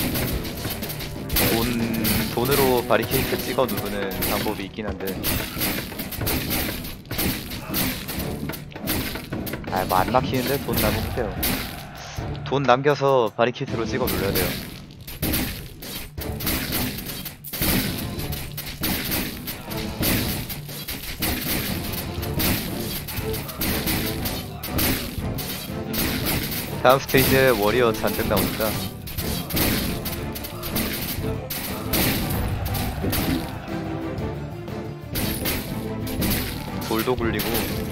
돈, 돈으로 바리케이트 찍어 누르는 방법이 있긴 한데 아 뭐 안 막히는데 돈 남으면 돼요. 돈 남겨서 바리케이트로 찍어 눌러야 돼요. 다음 스테이지에 워리어 잔뜩 나오니까 돌도 굴리고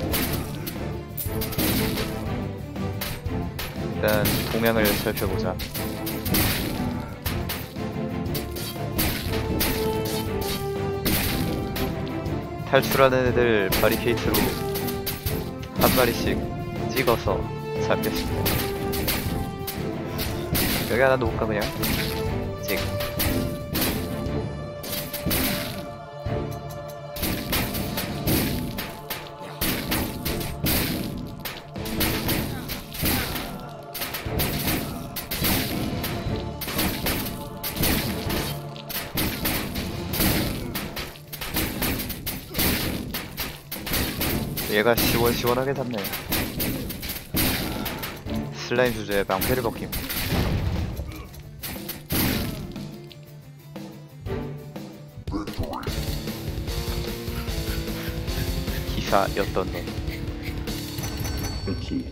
일단 동향을 살펴보자. 탈출하는 애들 바리케이트로 한 마리씩 찍어서 잡겠습니다. 여기 하나 놓을까 그냥? 찍. 얘가 시원시원하게 잡네. 슬라임 주제에 방패를 벗김. 기사였던 너. 이렇게.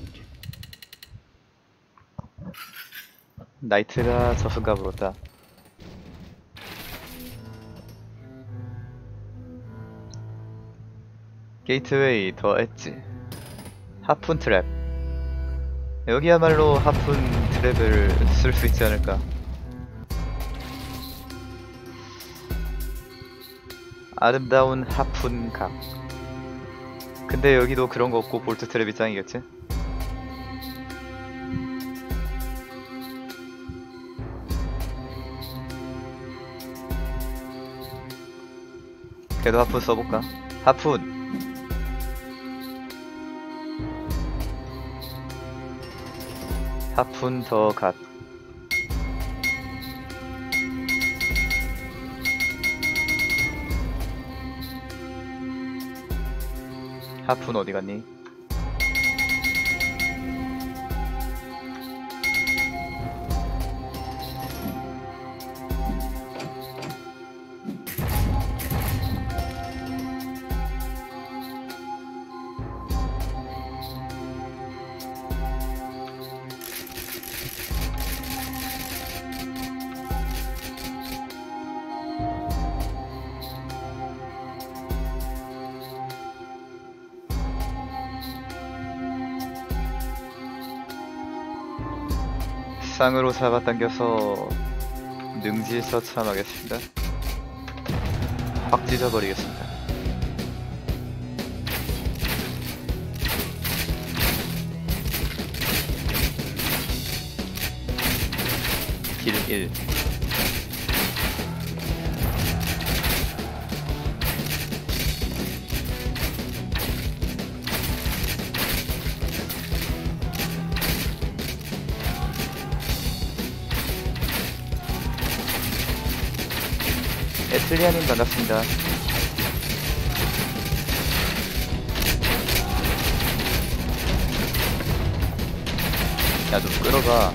나이트가 저승가 부렀다. 게이트웨이 더 엣지. 하푼 트랩. 여기야말로 하푼 트랩을 쓸 수 있지 않을까. 아름다운 하푼 각. 근데 여기도 그런 거 없고 볼트 트랩이 짱이겠지? 그래도 하푼 써볼까? 하푼! 하푼 더 갓. 하푼 어디 갔니? 쌍으로 잡아당겨서 능지에서 참하겠습니다. 확 찢어버리겠습니다. 길 일. 에틀리아님 반갑습니다. 야 좀 끌어봐.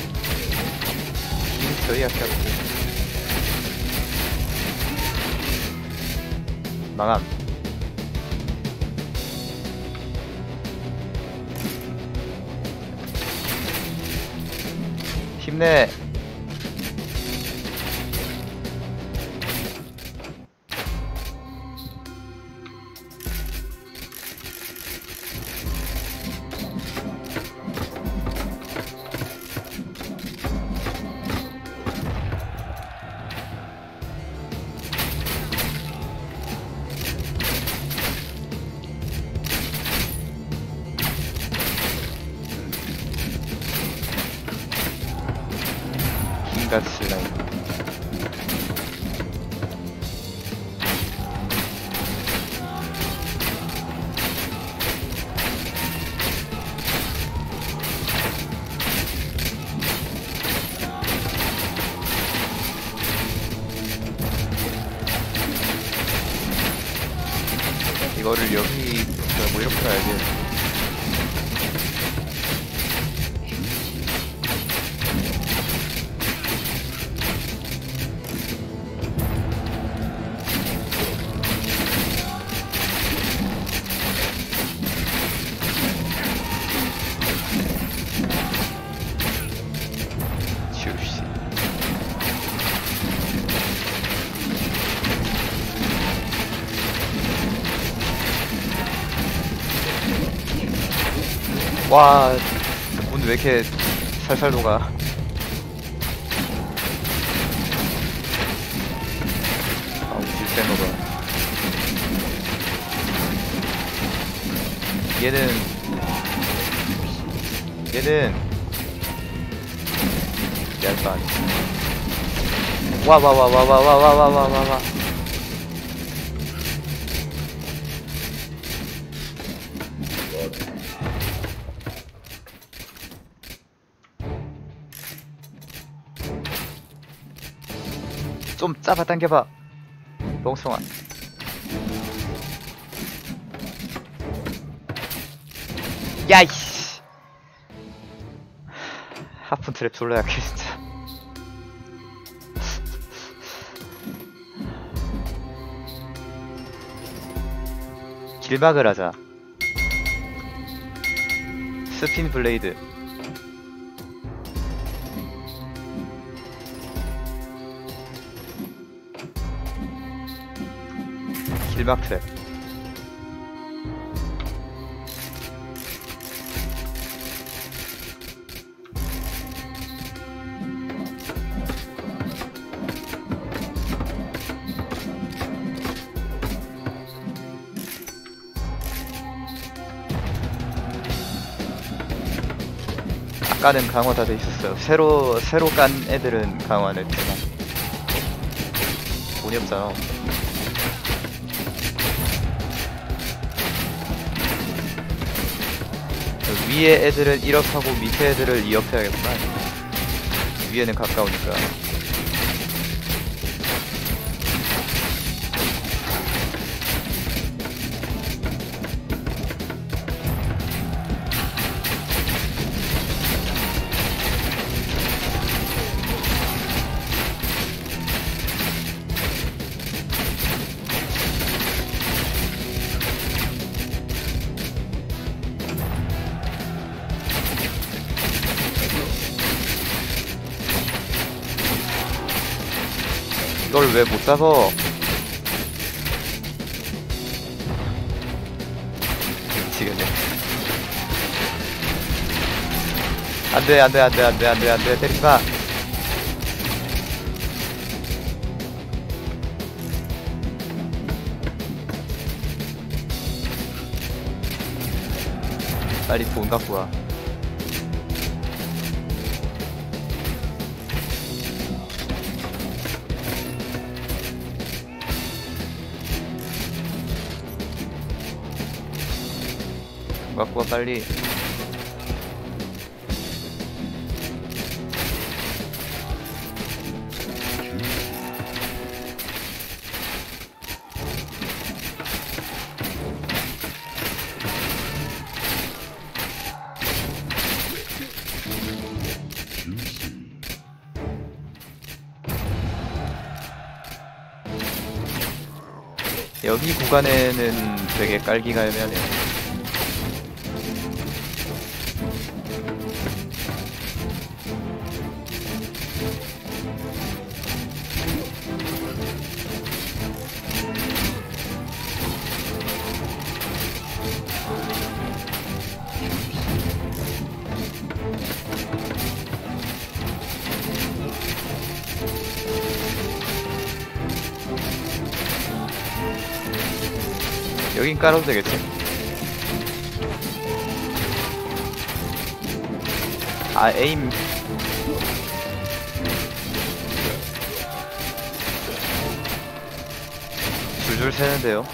힘이 저희 약하고 망함. 힘내. 힘같이 라인. 이거를 여기 뭐 이렇게 가야지. 와, 문 왜 이렇게 살살 녹아. 아우, 딜센 거봐. 얘는 얘는 얇바 아니. 와 와 와 와 와 와 와 와 와 와 와. 좀 잡아당겨봐 멍청아. 야이씨, 하프 트랩 졸라 약해 진짜. 길막을 하자. 스핀 블레이드. 길막 트랩. 아까는 강화 다 돼 있었어요. 새로 새로 깐 애들은 강화 안 했지만 돈이 없잖아. 위에 애들은 일 억 하고 밑에 애들을 이 억 해야겠구나. 위에는 가까우니까. 이걸 왜 못 잡어? 미치겠네. 안돼 안돼 안돼 안돼 안돼 안돼 때리지마. 빨리 돈 갖고 와. 갖고 와 빨리. 여기 구간에는 되게 깔기가 애매하네요. 여긴 깔아도 되겠지? 아, 에임. 줄줄 새는데요?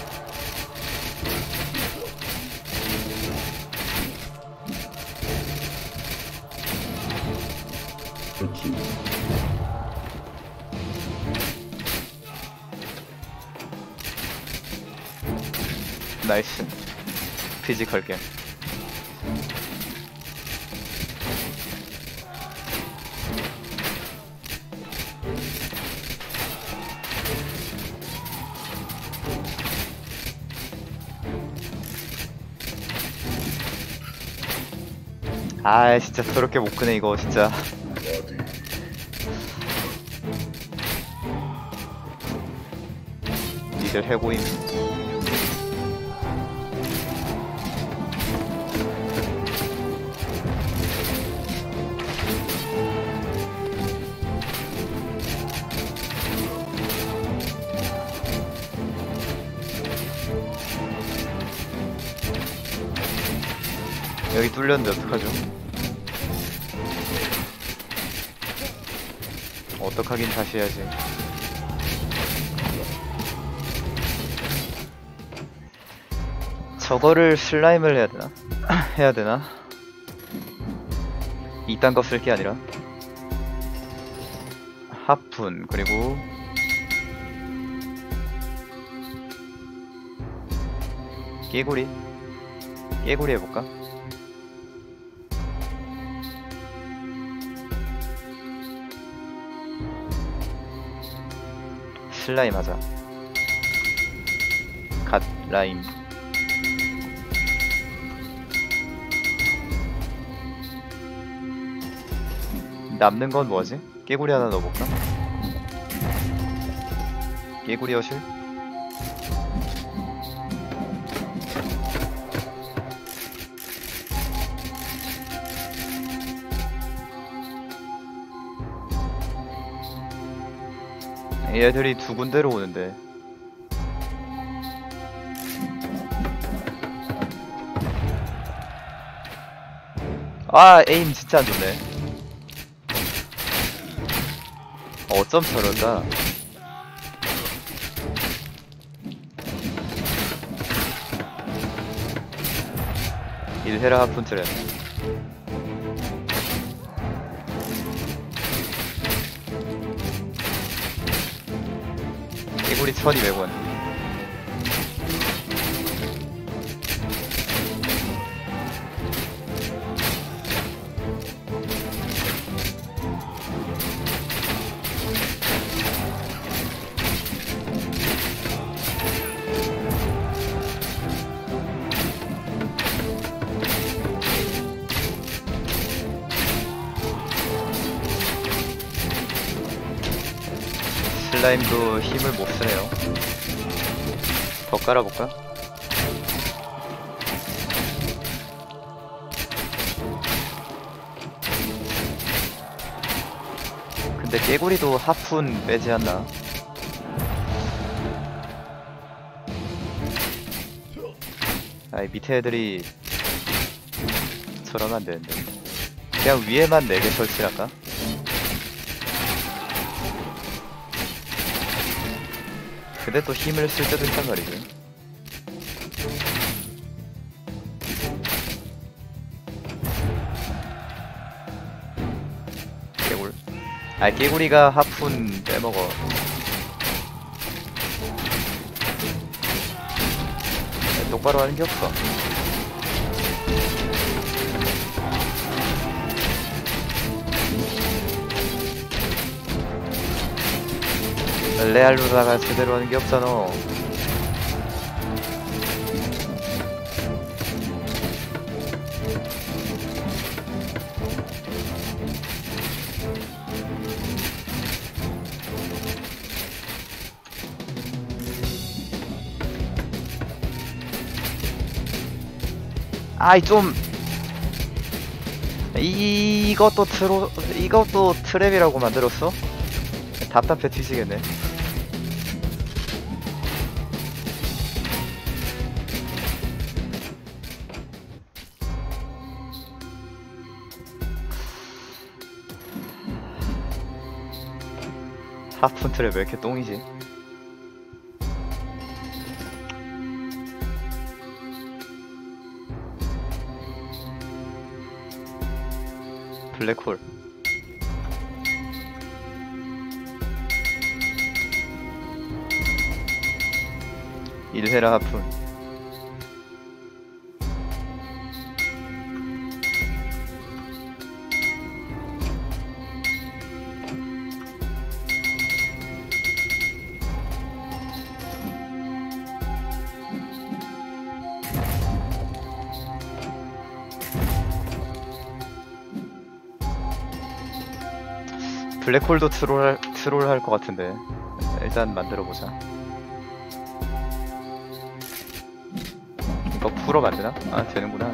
그렇지. 나이스. 피지컬 게임. 아 진짜 더럽게 못 크네 이거 진짜. 니들 해고임. 여기 뚫렸는데 어떡하죠? 어떡하긴 다시 해야지. 저거를 슬라임을 해야 되나? 해야 되나? 이딴 거 쓸 게 아니라 하푼 그리고 깨구리 깨구리 해볼까? 슬라임 하자. 갓 라임. 남는 건 뭐지? 깨구리 하나 넣어볼까? 깨구리 어실? 얘들이 두 군데로 오는데 아 에임 진짜 안 좋네. 어쩜 저럴까? 일해라 하푼트렌. 깨구리 천이백 원. 슬라임도 힘을 못 쓰네요. 더 깔아볼까? 근데 깨구리도 하푼 빼지 않나? 아이 밑에 애들이 저러면 안 되는데. 그냥 위에만 네 개 설치할까? 근데 또 힘을 쓸 때도 있단 말이지. 깨굴. 아 깨구리가 하푼 빼먹어. 똑바로 하는 게 없어. 레알로다가 제대로 하는 게 없잖아. 아이 좀 이것도 트로 이것도 트랩이라고 만들었어? 답답해 뒤지겠네. 하푼 트랩 왜 이렇게 똥이지? 블랙홀. 일회라 하푼. 블랙홀도 트롤, 트롤 할 것 같은데 일단 만들어보자. 이거 풀어 만드나? 아 되는구나.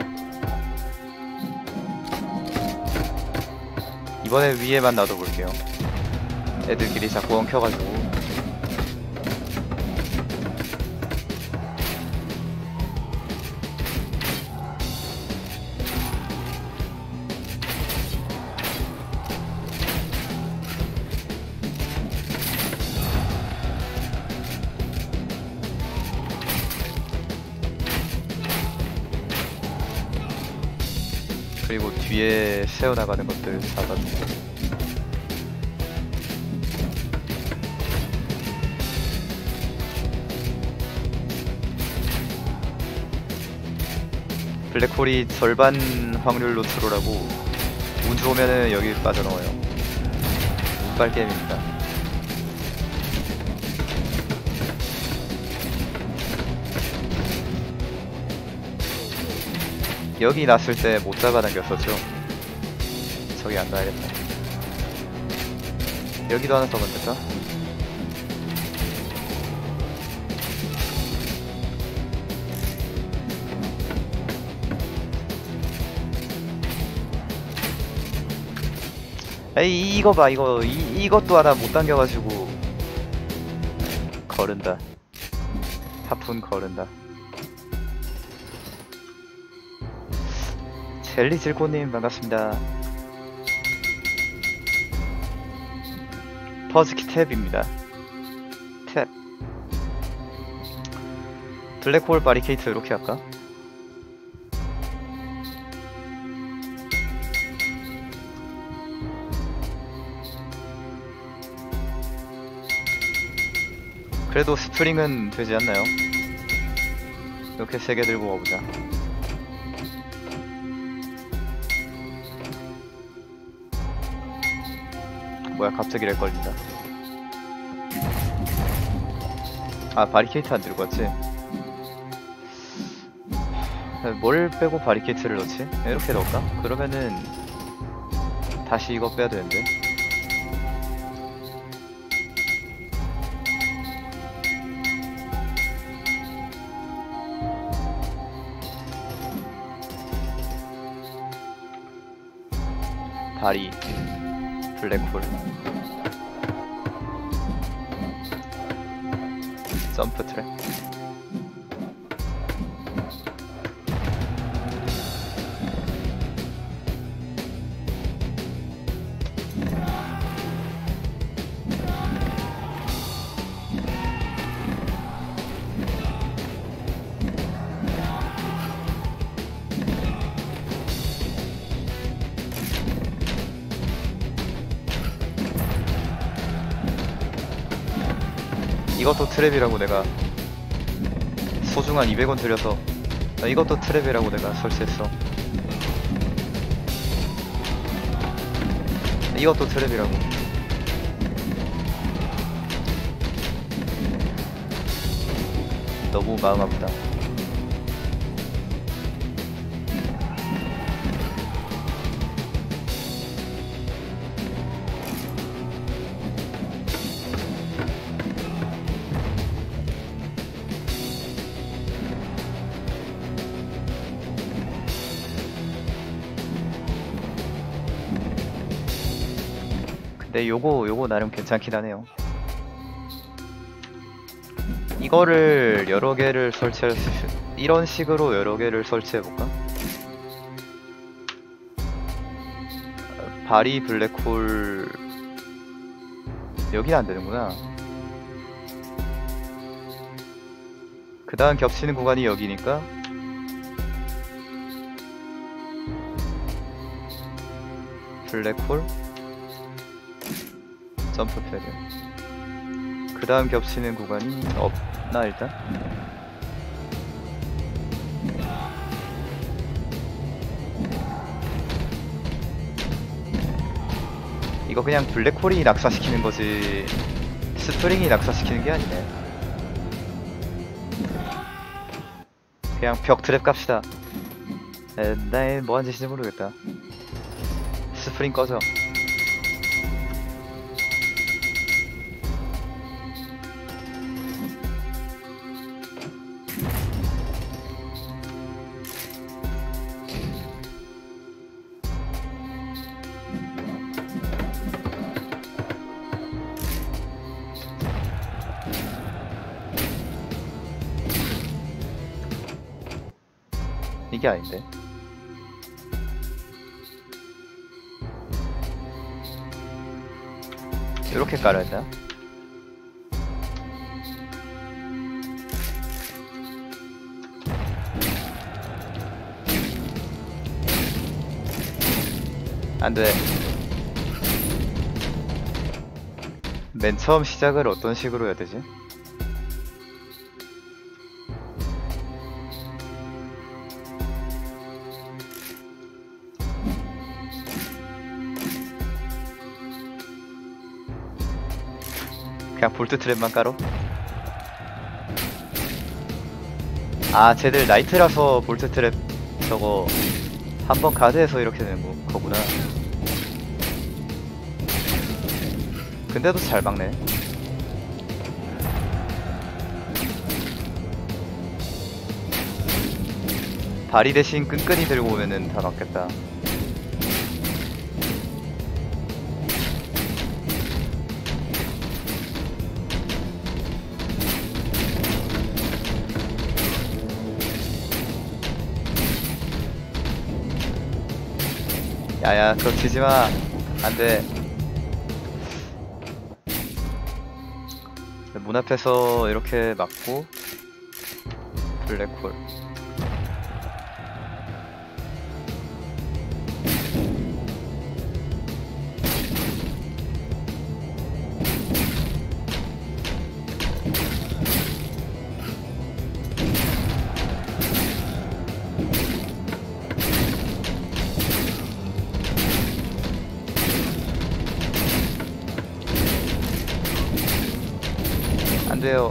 이번에 위에만 놔둬볼게요. 애들끼리 자꾸 엉켜가지고. 그리고 뒤에 세워나가는 것들 잡아주고. 블랙홀이 절반 확률로 트롤하고 운 좋으면은 여기 빠져나와요. 운빨 게임입니다. 여기 났을 때 못 잡아당겼었죠. 저기 안 가야겠다. 여기도 하나 더 건졌다. 에이, 이거 봐, 이거 이, 이것도 하나 못 당겨가지고 거른다. 하푼 거른다. 젤리 질코님 반갑습니다. 퍼즈키 탭입니다. 탭. 블랙홀 바리케이트 이렇게 할까? 그래도 스프링은 되지 않나요? 이렇게 세 개 들고 가보자. 뭐야, 갑자기 렉 걸린다. 아, 바리케이트 안 들고 왔지? 뭘 빼고 바리케이트를 넣지? 이렇게 넣을까? 그러면은 다시 이거 빼야 되는데. 바리 블랙홀 점프 트랙. 이것도 트랩이라고 내가 소중한 이백 원 들여서 아, 이것도 트랩이라고 내가 설치했어. 이것도 트랩이라고. 너무 마음 아프다. 네, 요거 요거 나름 괜찮긴 하네요. 이거를 여러 개를 설치할 수 이런 식으로 여러 개를 설치해 볼까? 바리 블랙홀 여기는 안 되는구나. 그 다음 겹치는 구간이 여기니까 블랙홀 점프 패드. 그 다음 겹치는 구간이 없나 일단? 이거 그냥 블랙홀이 낙사시키는 거지 스프링이 낙사시키는 게 아니네. 그냥 벽 트랩 갑시다. 에, 나 뭐한 짓인지 모르겠다. 스프링 꺼져. 이게 아닌데. 이렇게 깔아야 되나? 안돼. 맨 처음 시작을 어떤 식으로 해야 되지? 그냥 볼트 트랩만 깔어? 아, 쟤들 나이트라서 볼트 트랩 저거 한번 가드해서 이렇게 되는 거, 거구나. 근데도 잘 막네. 바리 대신 끈끈이 들고 오면은 다 막겠다. 야야, 그거 치지마. 안돼. 문 앞에서 이렇게 막고 블랙홀. 안 돼요.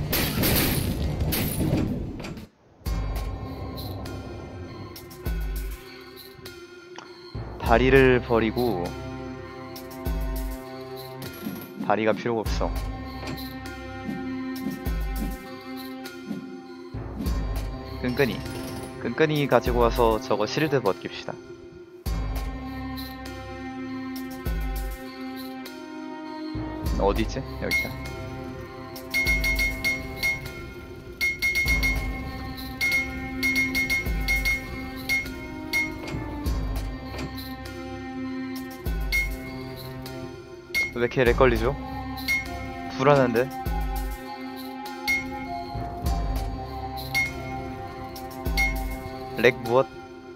다리를 버리고, 다리가 필요가 없어. 끈끈이 끈끈이 가지고 와서 저거 실드 벗깁시다. 어디지? 여기다. 왜 이렇게 렉 걸리죠? 불안한데? 렉 무엇?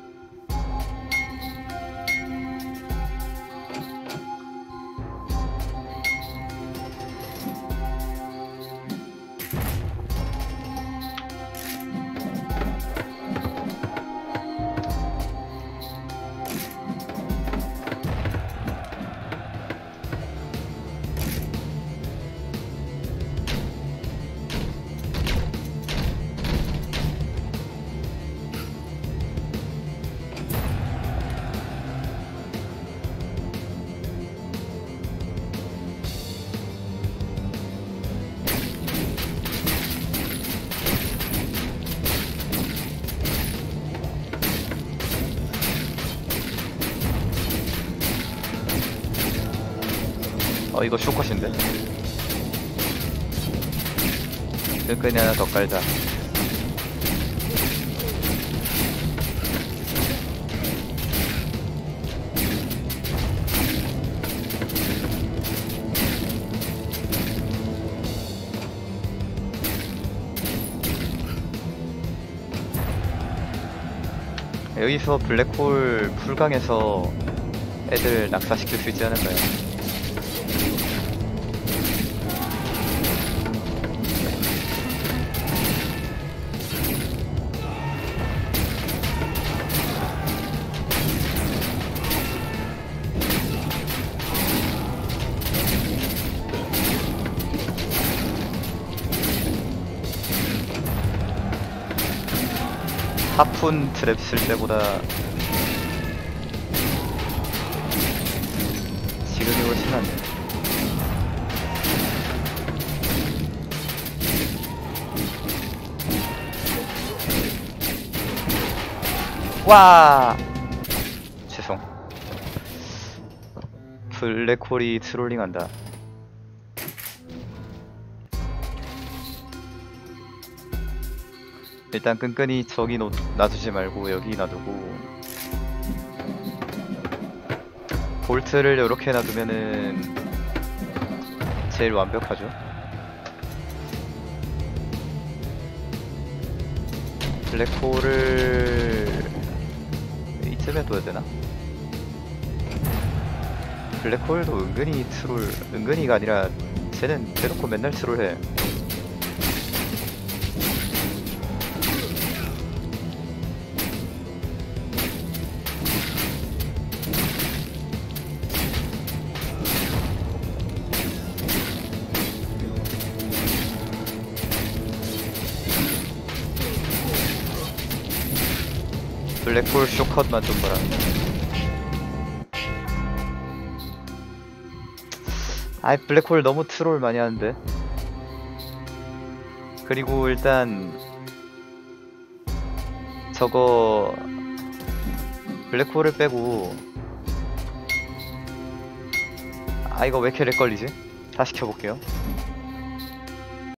어, 이거 쇼컷인데? 끈끈이 하나 더 깔자. 여기서 블랙홀 풀강에서 애들 낙사시킬 수 있지 않을까요? 하푼 트랩 쓸 때보다 지금이 훨씬 낫네. 와! 죄송. 블랙홀이 트롤링한다. 일단 끈끈이 저기 놓, 놔두지 말고 여기 놔두고, 볼트를 이렇게 놔두면은 제일 완벽하죠. 블랙홀을 이쯤에 둬야 되나? 블랙홀도 은근히 트롤, 은근히가 아니라 쟤는 대놓고 맨날 트롤해. 블랙홀 쇼컷만 좀 봐라. 아이 블랙홀 너무 트롤 많이 하는데. 그리고 일단 저거 블랙홀을 빼고, 아 이거 왜 이렇게 렉 걸리지? 다시 켜볼게요.